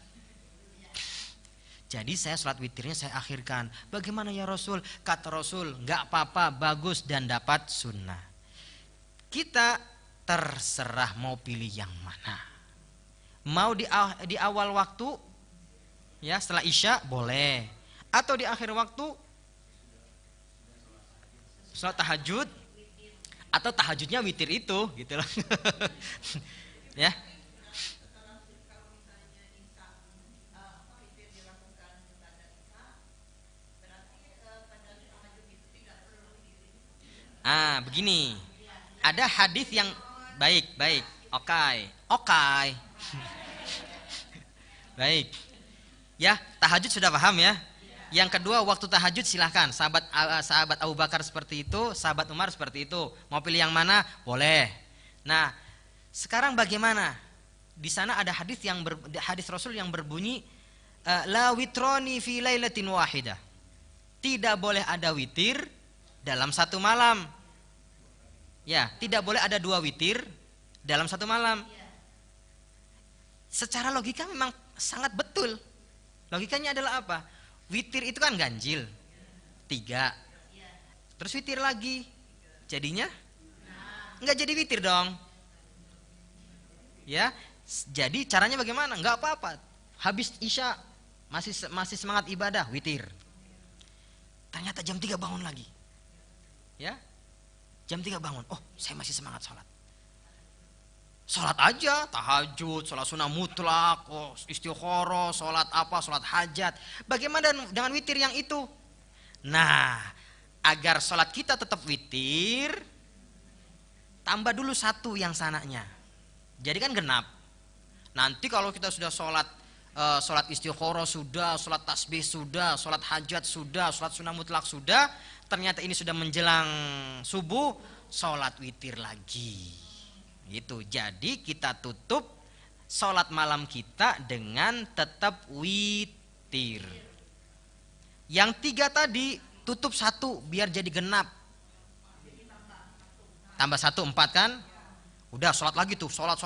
Jadi saya sholat witirnya saya akhirkan. Bagaimana ya Rasul? Kata Rasul, enggak apa-apa, bagus dan dapat sunnah. Kita terserah mau pilih yang mana. Mau di awal waktu, ya setelah isya boleh. Atau di akhir waktu, sholat tahajud. Atau tahajudnya witir itu, gitu loh. Ya. Begini, ada hadis yang baik, oke. Baik, ya tahajud sudah paham ya. Yang kedua waktu tahajud silahkan, sahabat Abu Bakar seperti itu, sahabat Umar seperti itu. Mau pilih yang mana? Boleh. Nah, sekarang bagaimana? Di sana ada hadis Rasul yang berbunyi, la witroni fi lailatin wahidah. Tidak boleh ada witir dalam satu malam. Ya, tidak boleh ada 2 witir dalam satu malam. Secara logika memang sangat betul. Logikanya adalah apa? Witir itu kan ganjil 3. Terus witir lagi. Jadinya enggak jadi witir dong. Ya, jadi caranya bagaimana? Enggak apa-apa. Habis isya masih semangat ibadah, witir. Ternyata jam 3 bangun lagi. Ya, jam 3 bangun, oh saya masih semangat sholat. Sholat aja, tahajud, sholat sunnah mutlak, istikharah, sholat apa, sholat hajat. Bagaimana dengan witir yang itu? Nah, agar sholat kita tetap witir, tambah dulu 1 yang sananya. Jadi kan genap. Nanti kalau kita sudah sholat istikharah sudah, sholat tasbih sudah, sholat hajat sudah, sholat sunnah mutlak sudah, ternyata ini sudah menjelang subuh, sholat witir lagi. Gitu. Jadi kita tutup sholat malam kita dengan tetap witir. Yang 3 tadi tutup 1 biar jadi genap. Tambah 1 4 kan? Udah sholat lagi tuh, sholat.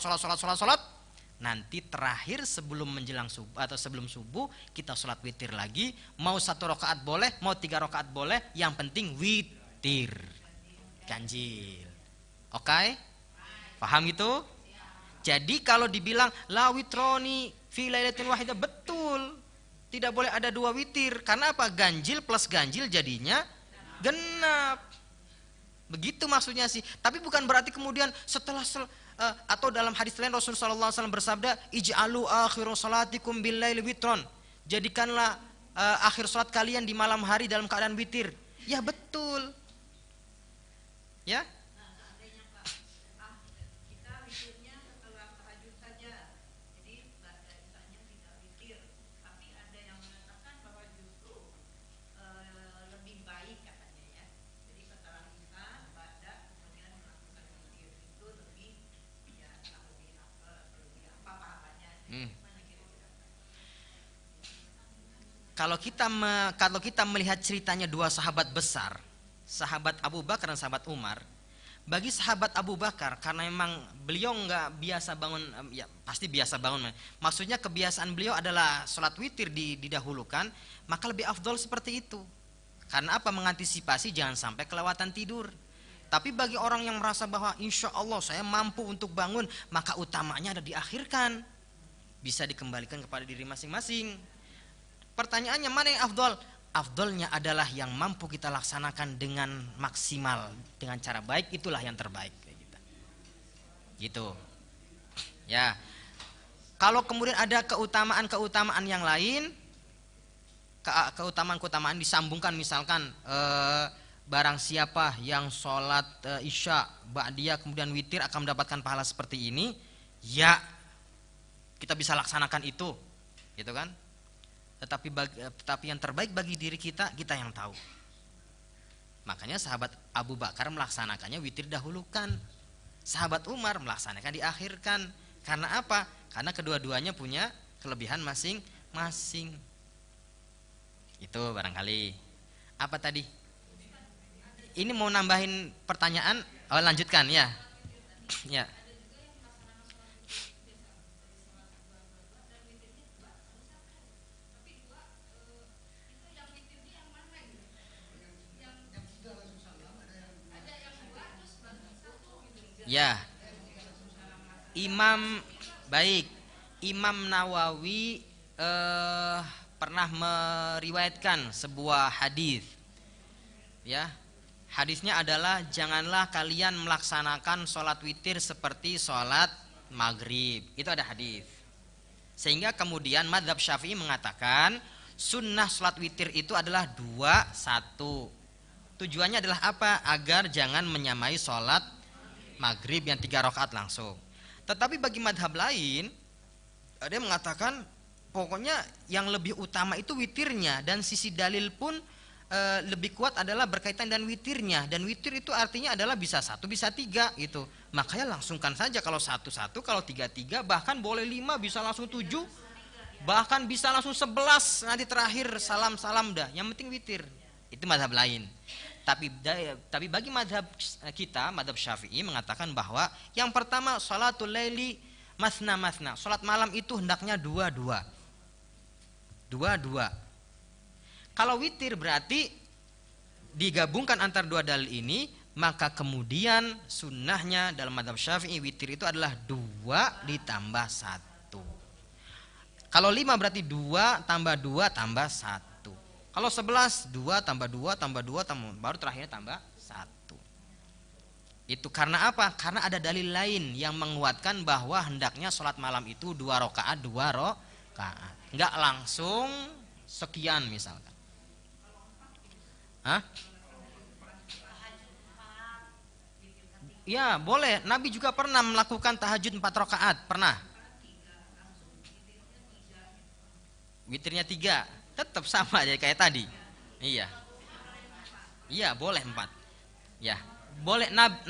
Nanti terakhir sebelum menjelang subuh atau sebelum subuh kita sholat witir lagi. Mau 1 rakaat boleh, mau 3 rakaat boleh. Yang penting witir, ganjil. Oke? Paham gitu? Jadi kalau dibilang la witroni fi lailatin wahidah, betul. Tidak boleh ada 2 witir. Karena apa? Ganjil plus ganjil jadinya genap. Begitu maksudnya sih. Tapi bukan berarti kemudian setelah atau dalam hadis lain Rasulullah SAW bersabda, ij'alu akhiru salatikum bil laili witron. Jadikanlah akhir salat kalian di malam hari dalam keadaan witir. Ya betul. Ya. Kalau kita melihat ceritanya 2 sahabat besar, sahabat Abu Bakar dan sahabat Umar. Bagi sahabat Abu Bakar, karena memang beliau nggak biasa bangun, ya pasti biasa bangun. Maksudnya kebiasaan beliau adalah sholat witir didahulukan, maka lebih afdol seperti itu. Karena apa? Mengantisipasi jangan sampai kelewatan tidur. Tapi bagi orang yang merasa bahwa insya Allah saya mampu untuk bangun, maka utamanya ada diakhirkan. Bisa dikembalikan kepada diri masing-masing. Pertanyaannya mana yang afdol? Afdolnya adalah yang mampu kita laksanakan dengan maksimal, dengan cara baik, itulah yang terbaik. Gitu. Ya. Kalau kemudian ada keutamaan-keutamaan yang lain, keutamaan-keutamaan disambungkan, misalkan barang siapa yang sholat isya ba'diyah kemudian witir akan mendapatkan pahala seperti ini, ya kita bisa laksanakan itu, gitu kan? Tetapi yang terbaik bagi diri kita yang tahu. Makanya sahabat Abu Bakar melaksanakannya witir dahulukan, sahabat Umar melaksanakan diakhirkan. Karena apa? Karena kedua-duanya punya kelebihan masing-masing. Itu barangkali. Apa tadi? Ini mau nambahin pertanyaan? Oh, lanjutkan ya. Ya. Ya, Imam Nawawi pernah meriwayatkan sebuah hadis. Ya, hadisnya adalah janganlah kalian melaksanakan sholat witir seperti sholat maghrib. Itu ada hadis. Sehingga kemudian mazhab Syafi'i mengatakan sunnah sholat witir itu adalah 2-1. Tujuannya adalah apa? Agar jangan menyamai sholat maghrib yang 3 rakaat langsung. Tetapi bagi madhab lain ada yang mengatakan pokoknya yang lebih utama itu witirnya, dan sisi dalil pun lebih kuat adalah berkaitan dengan witirnya, dan witir itu artinya adalah bisa 1 bisa 3 gitu. Makanya langsungkan saja, kalau 1-1, kalau 3-3, bahkan boleh 5, bisa langsung 7, bahkan bisa langsung 11, nanti terakhir salam-salam dah, yang penting witir. Itu madhab lain. Tapi bagi madhab kita, madhab Syafi'i mengatakan bahwa yang pertama sholatul laili masna. Sholat malam itu hendaknya 2-2. Kalau witir berarti digabungkan antara 2 dalil ini, maka kemudian sunnahnya dalam madhab Syafi'i witir itu adalah 2 ditambah 1. Kalau 5 berarti 2 tambah 2 tambah 1. Kalau 11, 2 tambah 2 tambah 2 baru terakhirnya tambah 1. Itu karena apa? Karena ada dalil lain yang menguatkan bahwa hendaknya sholat malam itu 2 rakaat. Enggak langsung sekian misalkan. Hah? Ya boleh, Nabi juga pernah melakukan tahajud 4 rakaat, pernah. Witirnya 3. Tetap sama aja kayak tadi. Iya boleh 4. Ya boleh.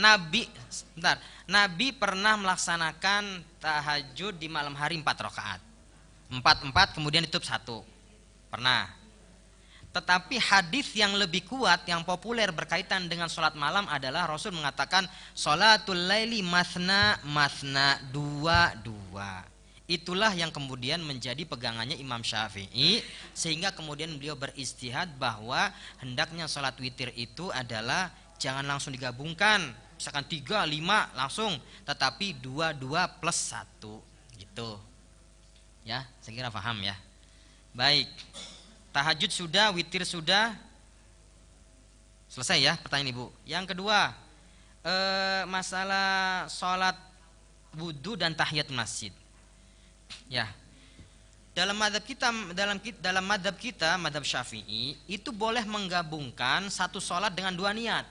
Nabi pernah melaksanakan tahajud di malam hari 4 rakaat. 4 kemudian ditutup 1. Pernah. Tetapi hadis yang lebih kuat, yang populer berkaitan dengan sholat malam adalah Rasul mengatakan sholatul laili masna 2. Itulah yang kemudian menjadi pegangannya Imam Syafi'i, sehingga kemudian beliau beristihad bahwa hendaknya sholat witir itu adalah jangan langsung digabungkan, misalkan 3, 5 langsung, tetapi 2 plus 1 gitu. Ya, saya kira paham ya. Baik, tahajud sudah, witir sudah, selesai ya pertanyaan Ibu. Yang kedua, masalah sholat wudhu dan tahiyat masjid. Ya, dalam madhab kita, madhab Syafi'i itu boleh menggabungkan satu sholat dengan 2 niat.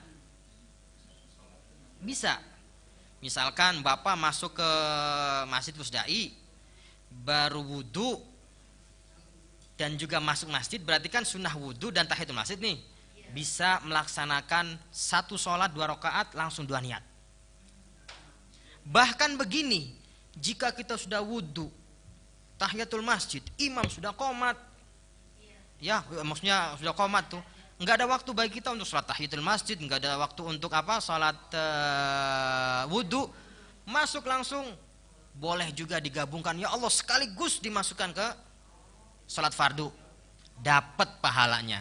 Bisa. Misalkan Bapak masuk ke Masjid Pusdai, baru wudhu dan juga masuk masjid, berarti kan sunnah wudhu dan tahiyatul masjid nih. Bisa melaksanakan satu sholat 2 rakaat langsung 2 niat. Bahkan begini, jika kita sudah wudhu, tahiyatul masjid, imam sudah qomat, ya maksudnya sudah qomat tuh, nggak ada waktu bagi kita untuk sholat tahiyatul masjid, nggak ada waktu untuk sholat wudhu, masuk langsung. Boleh juga digabungkan, ya Allah sekaligus dimasukkan ke sholat fardu, dapat pahalanya.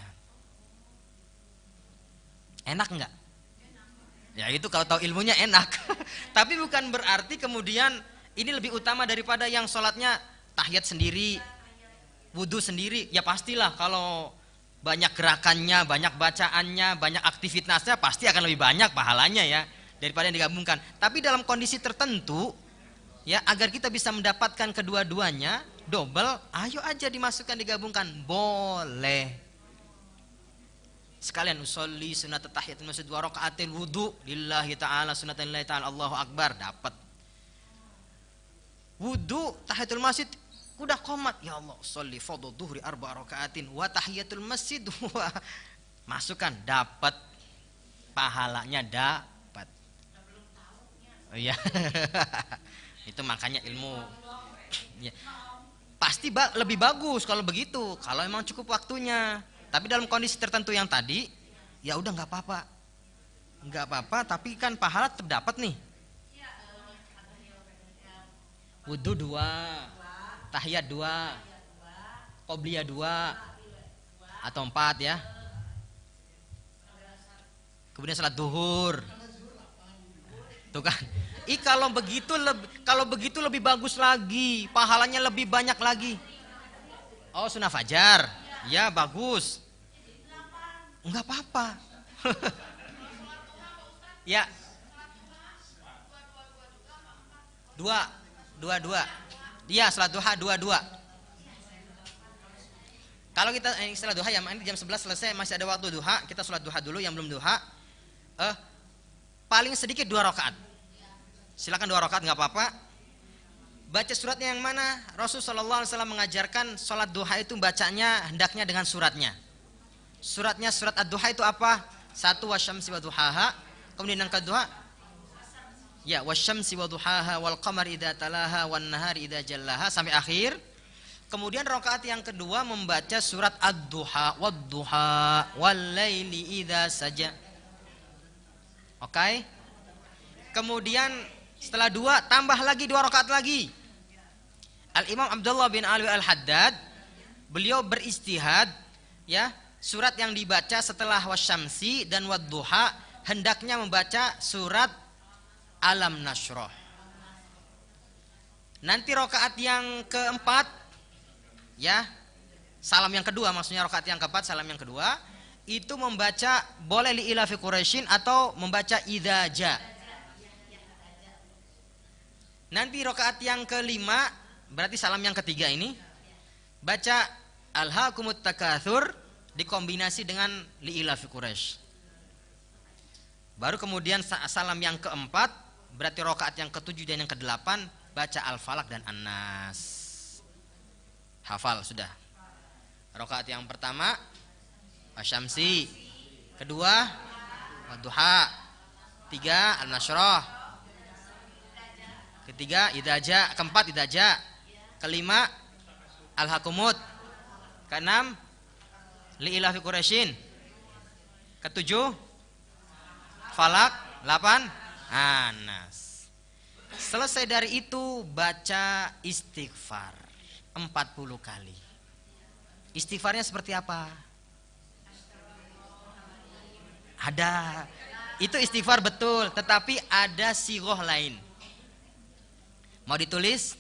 Enak nggak? Ya itu kalau tahu ilmunya enak. Tapi bukan berarti kemudian ini lebih utama daripada yang sholatnya tahiyat sendiri, wudhu sendiri. Ya pastilah kalau banyak gerakannya, banyak bacaannya, banyak aktivitasnya, pasti akan lebih banyak pahalanya ya daripada yang digabungkan. Tapi dalam kondisi tertentu, ya agar kita bisa mendapatkan kedua-duanya double, ayo aja dimasukkan, digabungkan, boleh. Sekalian usolli sunat tahiyatul masjid 2 rakaatin wudhu lillahi ta'ala sunatan lillahi ta'ala Allahu akbar, dapat. wudu tahiyatul masjid udah qomat, ya Allah sholli fardhu dhuhri 4 rakaatin wa tahiyatul masjid wa masukkan, dapat pahalanya, dapat. Oh iya. Itu makanya ilmu ya. Pasti lebih bagus kalau begitu, kalau emang cukup waktunya. Tapi dalam kondisi tertentu yang tadi, ya udah nggak apa-apa, nggak apa-apa. Tapi kan pahala tetap dapat nih. Wudu 2, tahiyat 2, qobliyah 2 atau 4 ya. Kemudian salat duhur. Tuh kan. Kalau begitu lebih bagus lagi, pahalanya lebih banyak lagi. Oh, sunnah fajar. Ya, bagus. Enggak apa-apa. Ya. 2. Dia salat duha 2. Kalau kita salat duha ya, jam 11 selesai, masih ada waktu duha, kita salat duha dulu. Yang belum duha paling sedikit 2 rakaat. Silakan 2 rakaat nggak apa-apa. Baca suratnya yang mana? Rasulullah SAW mengajarkan salat duha itu bacanya hendaknya dengan suratnya. Suratnya surat ad-duha itu apa? 1 wasyamsi wa duhaha. Kemudian yang kedua ya wasyamsi wa duhaha wal qamari idza talaha wan nahari idza jallaha sampai akhir. Kemudian rakaat yang kedua membaca surat ad-duha wad-duha wal laili idza saja. Oke. Kemudian setelah 2 tambah lagi 2 rakaat lagi. Al-Imam Abdullah bin Ali Al-Haddad beliau beristihad ya, surat yang dibaca setelah wasyamsi dan wad-duha hendaknya membaca surat Alam Nashrah. Nanti rakaat yang keempat ya, salam yang kedua, maksudnya rakaat yang keempat salam yang kedua itu membaca boleh li ila fi Quraisyin atau membaca idza ja. Nanti rakaat yang kelima berarti salam yang ketiga ini baca alhaakumut takatsur dikombinasi dengan li ila fi Quraisy. Baru kemudian salam yang keempat berarti rakaat yang ketujuh dan yang kedelapan baca Al-Falaq dan An-Nas. Hafal sudah. Rakaat yang pertama Wasyamsi, kedua Wadduha, 3 Al-Nashrah, ketiga Idaja, keempat Idaja, kelima Al-Hakumut, keenam Li'ila fi Quraisyin, ketujuh Falak, 8 Anas. Selesai dari itu baca istighfar 40 kali. Istighfarnya seperti apa? Ada. Itu istighfar betul, tetapi ada sighah lain. Mau ditulis?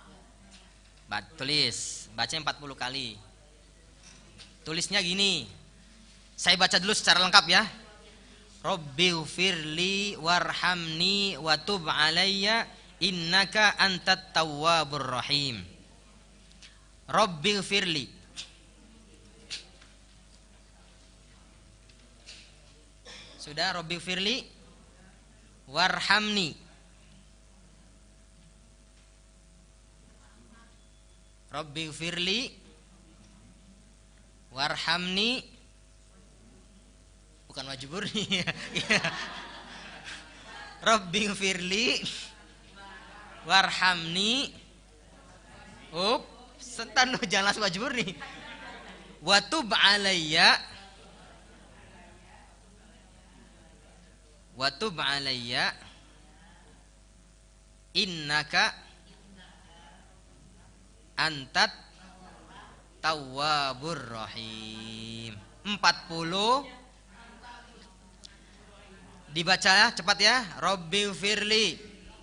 Tulis, baca 40 kali. Tulisnya gini. Saya baca dulu secara lengkap ya. Rabbighfirli warhamni wa tub alayya innaka antat tawwabur rahim. Rabbighfirli. Sudah, Rabbighfirli warhamni. Rabbighfirli warhamni, bukan wajiburi. Rabbighfirli warhamni. Setan lo, jangan langsung wajibur nih. Wa tub alayya, wa tub alayya innaka antat tawwabur rahim. 40 dibaca ya, cepat ya. Rabbighfirli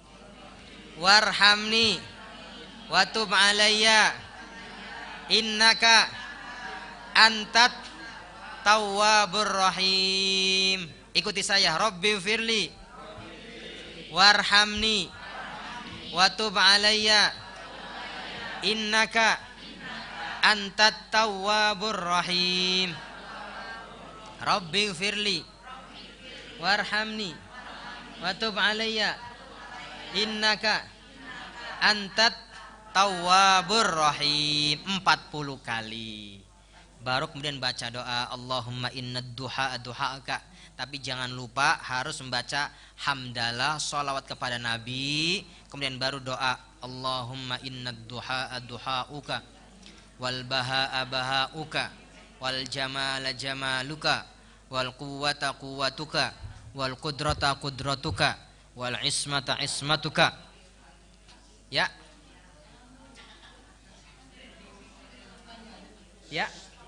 warhamni wa tub alayya innaka antat tawwabur rahim. Ikuti saya. Rabbighfirli warhamni wa tub alayya innaka antat tawwabur rahim. Rabbighfirli warhamni wa tub alayya innaka antat tawwabur rahim 40 kali. Baru kemudian baca doa Allahumma innad duha duha'aka. Tapi jangan lupa harus membaca hamdalah, sholawat kepada Nabi. Kemudian baru doa Allahumma innad duha duha'uka wal baha'a baha'uka wal jamala jamaluka wal quwwata quwwatuka wal qudrata qudratuka wal ismata ismatuka. Ya. Ya.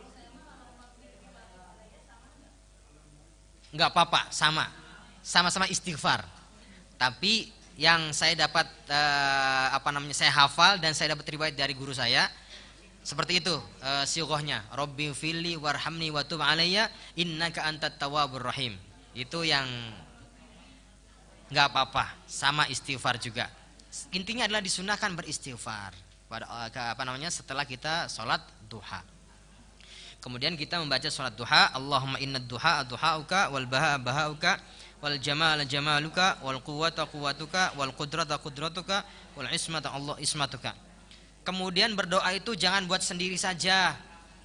Enggak apa-apa, sama-sama istighfar. Tapi yang saya dapat saya hafal dan saya dapat riwayat dari guru saya seperti itu sighahnya. Rabbi fili warhamni wa tub alayya innaka antat tawwabur rahim. Itu yang enggak apa-apa, sama istighfar juga. Intinya adalah disunahkan beristighfar pada setelah kita sholat duha. Kemudian kita membaca sholat duha Allahumma innad duha duha'uka wal baha'a baha'uka wal jamala jamaluka wal quwwata quwwatuka wal qudrata qudratuka wal ismata Allah ismatuka. Kemudian berdoa itu jangan buat sendiri saja.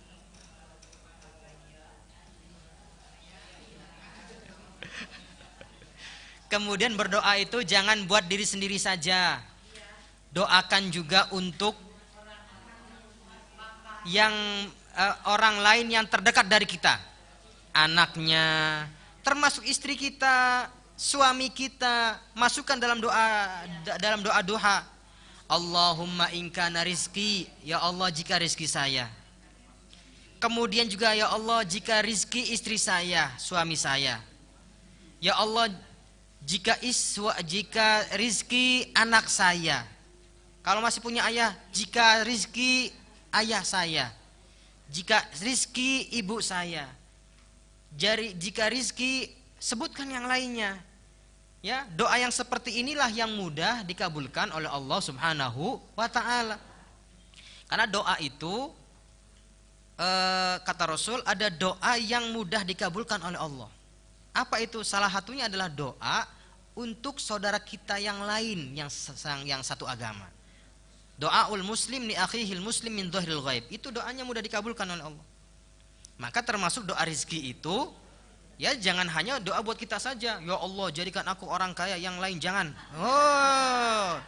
Kemudian berdoa itu jangan buat diri sendiri saja. Doakan juga untuk yang orang lain yang terdekat dari kita, anaknya, termasuk istri kita, suami kita, masukkan dalam doa duha. Allahumma in kana rizki, ya Allah jika rizki saya. Kemudian juga ya Allah jika rizki istri saya, suami saya. Ya Allah jika rizki anak saya. Kalau masih punya ayah, jika rizki ayah saya. Jika rizki ibu saya, jika rizki sebutkan yang lainnya. Ya, doa yang seperti inilah yang mudah dikabulkan oleh Allah Subhanahu wa Ta'ala. Karena doa itu kata Rasul ada doa yang mudah dikabulkan oleh Allah. Apa itu? Salah satunya adalah doa untuk saudara kita yang lain yang satu agama. Doaul muslim li akhihil muslim min dhahril ghaib. Itu doanya mudah dikabulkan oleh Allah. Maka termasuk doa rizki itu, ya jangan hanya doa buat kita saja. Ya Allah jadikan aku orang kaya, yang lain jangan. Oh.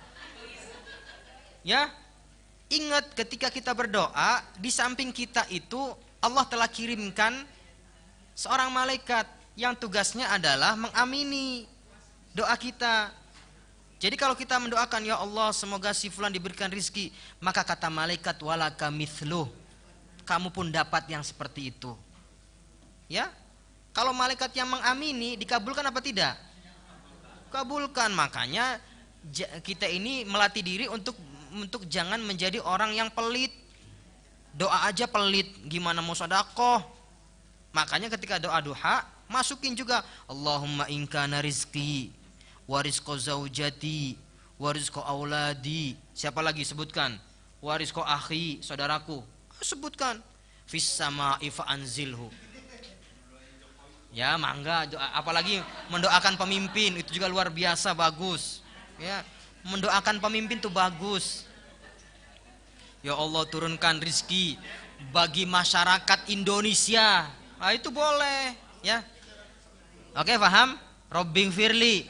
Ya. Ingat ketika kita berdoa, di samping kita itu Allah telah kirimkan seorang malaikat yang tugasnya adalah mengamini doa kita. Jadi kalau kita mendoakan ya Allah semoga si fulan diberikan rizki, maka kata malaikat walaka mithluh, kamu pun dapat yang seperti itu. Ya, kalau malaikat yang mengamini dikabulkan apa tidak? Kabulkan. Makanya kita ini melatih diri untuk jangan menjadi orang yang pelit. Doa aja pelit, gimana mau sedekah? Makanya ketika doa duha masukin juga Allahumma in kana rizqi wa rizqa zaujati wa rizqa auladi. Siapa lagi sebutkan? Wa rizqa akhi, saudaraku. Sebutkan fis sama'i fa anzilhu. Ya, mangga. Apalagi mendoakan pemimpin itu juga luar biasa bagus. Ya, mendoakan pemimpin itu bagus. Ya Allah turunkan rizki bagi masyarakat Indonesia. Nah, itu boleh, ya. Oke, paham? Rabbi firli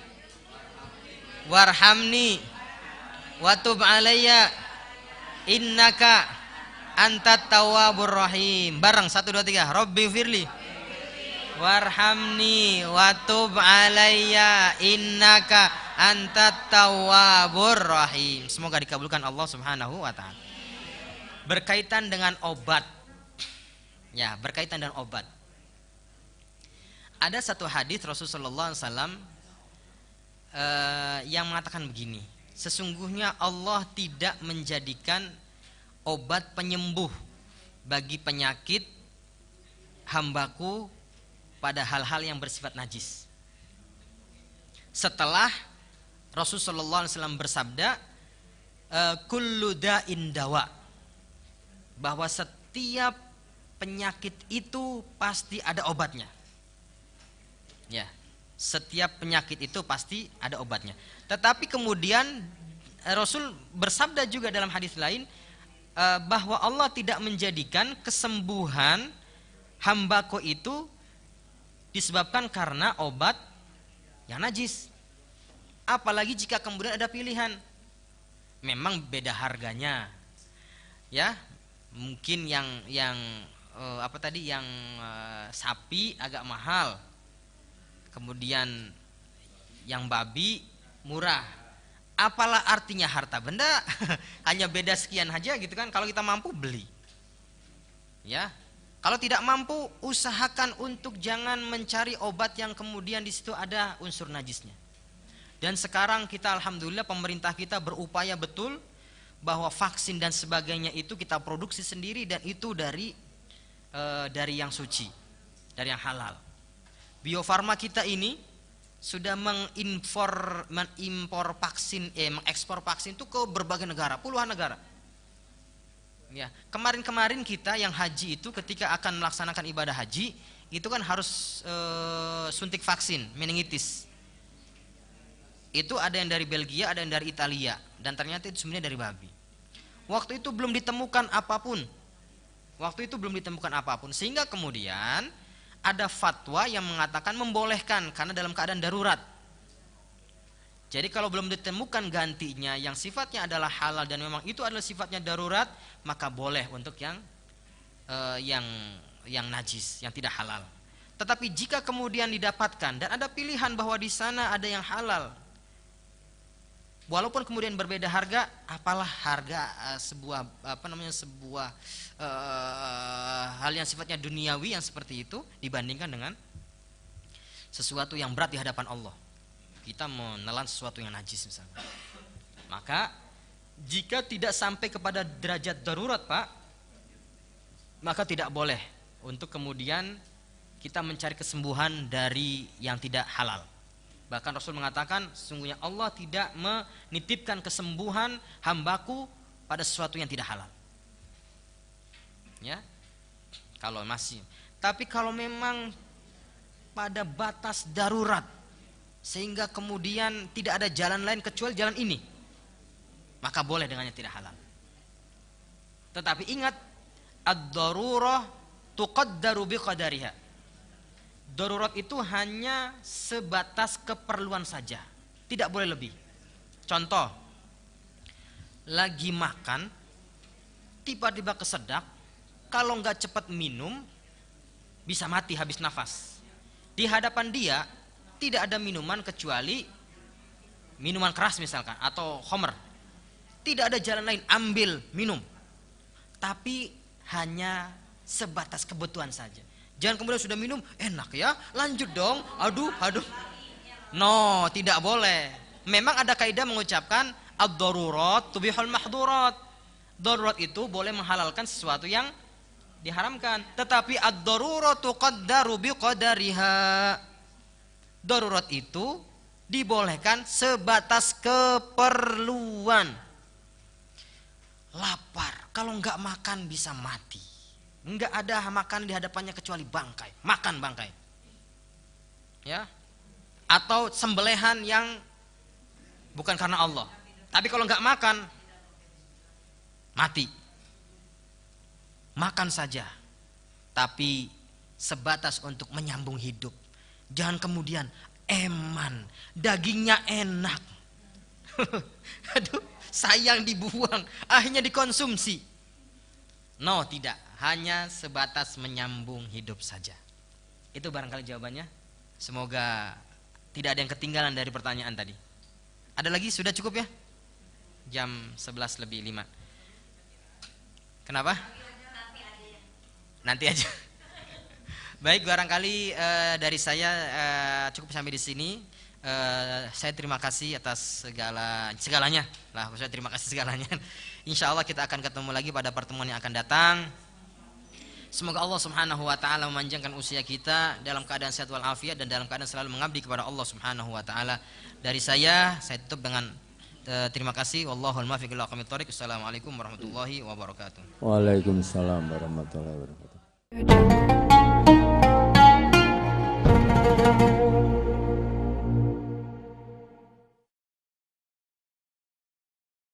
warhamni watub alayya innaka antat tawwabur rahim. Bareng 1 2 3. Rabbi firli warhamni watub alayya innaka antat tawwabur rahim. Semoga dikabulkan Allah Subhanahu wa taala. Berkaitan dengan obat. Ya, berkaitan dengan obat. Ada satu hadis Rasulullah SAW yang mengatakan begini, sesungguhnya Allah tidak menjadikan obat penyembuh bagi penyakit hambaku pada hal-hal yang bersifat najis. Setelah Rasulullah SAW bersabda kullu da'in dawa, bahwa setiap penyakit itu pasti ada obatnya. Ya, setiap penyakit itu pasti ada obatnya. Tetapi kemudian Rasul bersabda juga dalam hadis lain bahwa Allah tidak menjadikan kesembuhan hambako itu disebabkan karena obat yang najis. Apalagi jika kemudian ada pilihan. Memang beda harganya. Ya, mungkin yang sapi agak mahal. Kemudian yang babi murah. Apalah artinya harta benda? Hanya beda sekian aja gitu kan. Kalau kita mampu beli. Ya. Kalau tidak mampu, usahakan untuk jangan mencari obat yang kemudian di situ ada unsur najisnya. Dan sekarang kita alhamdulillah pemerintah kita berupaya betul bahwa vaksin dan sebagainya itu kita produksi sendiri dan itu dari yang suci, dari yang halal. Bio-Farma kita ini sudah mengekspor vaksin itu ke berbagai negara, puluhan negara. Ya, kemarin kita yang haji itu ketika akan melaksanakan ibadah haji itu kan harus suntik vaksin meningitis. Itu ada yang dari Belgia, ada yang dari Italia, dan ternyata itu sebenarnya dari babi. Waktu itu belum ditemukan apapun. Sehingga kemudian ada fatwa yang mengatakan membolehkan karena dalam keadaan darurat. Jadi kalau belum ditemukan gantinya yang sifatnya adalah halal dan memang itu adalah sifatnya darurat, maka boleh untuk yang najis, yang tidak halal. Tetapi jika kemudian didapatkan dan ada pilihan bahwa di sana ada yang halal, walaupun kemudian berbeda harga, apalah harga sebuah hal yang sifatnya duniawi yang seperti itu dibandingkan dengan sesuatu yang berat di hadapan Allah. Kita menelan sesuatu yang najis misalnya. Maka jika tidak sampai kepada derajat darurat, Pak, maka tidak boleh untuk kemudian kita mencari kesembuhan dari yang tidak halal. Bahkan Rasul mengatakan sesungguhnya Allah tidak menitipkan kesembuhan hambaku pada sesuatu yang tidak halal. Ya. Kalau masih. Tapi kalau memang pada batas darurat sehingga kemudian tidak ada jalan lain kecuali jalan ini, maka boleh dengan yang tidak halal. Tetapi ingat, ad-darurah tuqaddaru biqadariha. Darurat itu hanya sebatas keperluan saja, tidak boleh lebih. Contoh, lagi makan, tiba-tiba kesedak, kalau nggak cepat minum, bisa mati habis nafas. Di hadapan dia tidak ada minuman kecuali minuman keras misalkan atau khamr. Tidak ada jalan lain, ambil minum. Tapi hanya sebatas kebutuhan saja. Jangan kemudian sudah minum, enak ya, lanjut dong, aduh. No, tidak boleh. Memang ada kaidah mengucapkan ad-darurat tubihul mahdurat. Darurat itu boleh menghalalkan sesuatu yang diharamkan. Tetapi ad-darurat tuqaddaru biqadariha. Darurat itu dibolehkan sebatas keperluan. Lapar, kalau nggak makan bisa mati. Nggak ada makan di hadapannya kecuali bangkai, makan bangkai. Ya. Atau sembelihan yang bukan karena Allah. Tapi kalau nggak makan, mati. Makan saja, tapi sebatas untuk menyambung hidup. Jangan kemudian eman, dagingnya enak. Aduh, sayang dibuang, akhirnya dikonsumsi. No, tidak, hanya sebatas menyambung hidup saja. Itu barangkali jawabannya. Semoga tidak ada yang ketinggalan dari pertanyaan tadi. Ada lagi? Sudah cukup ya? Jam 11:05. Kenapa? Nanti aja. Baik, barangkali dari saya cukup sampai di sini. Saya terima kasih atas segalanya. Saya terima kasih segalanya. Insya Allah kita akan ketemu lagi pada pertemuan yang akan datang. Semoga Allah Subhanahu wa taala memanjangkan usia kita dalam keadaan sehat wal afiat dan dalam keadaan selalu mengabdi kepada Allah Subhanahu wa taala. Dari saya tutup dengan terima kasih. Wallahul muwaffiq ila aqwamit thoriq. Assalamualaikum warahmatullahi wabarakatuh. Waalaikumsalam warahmatullahi wabarakatuh.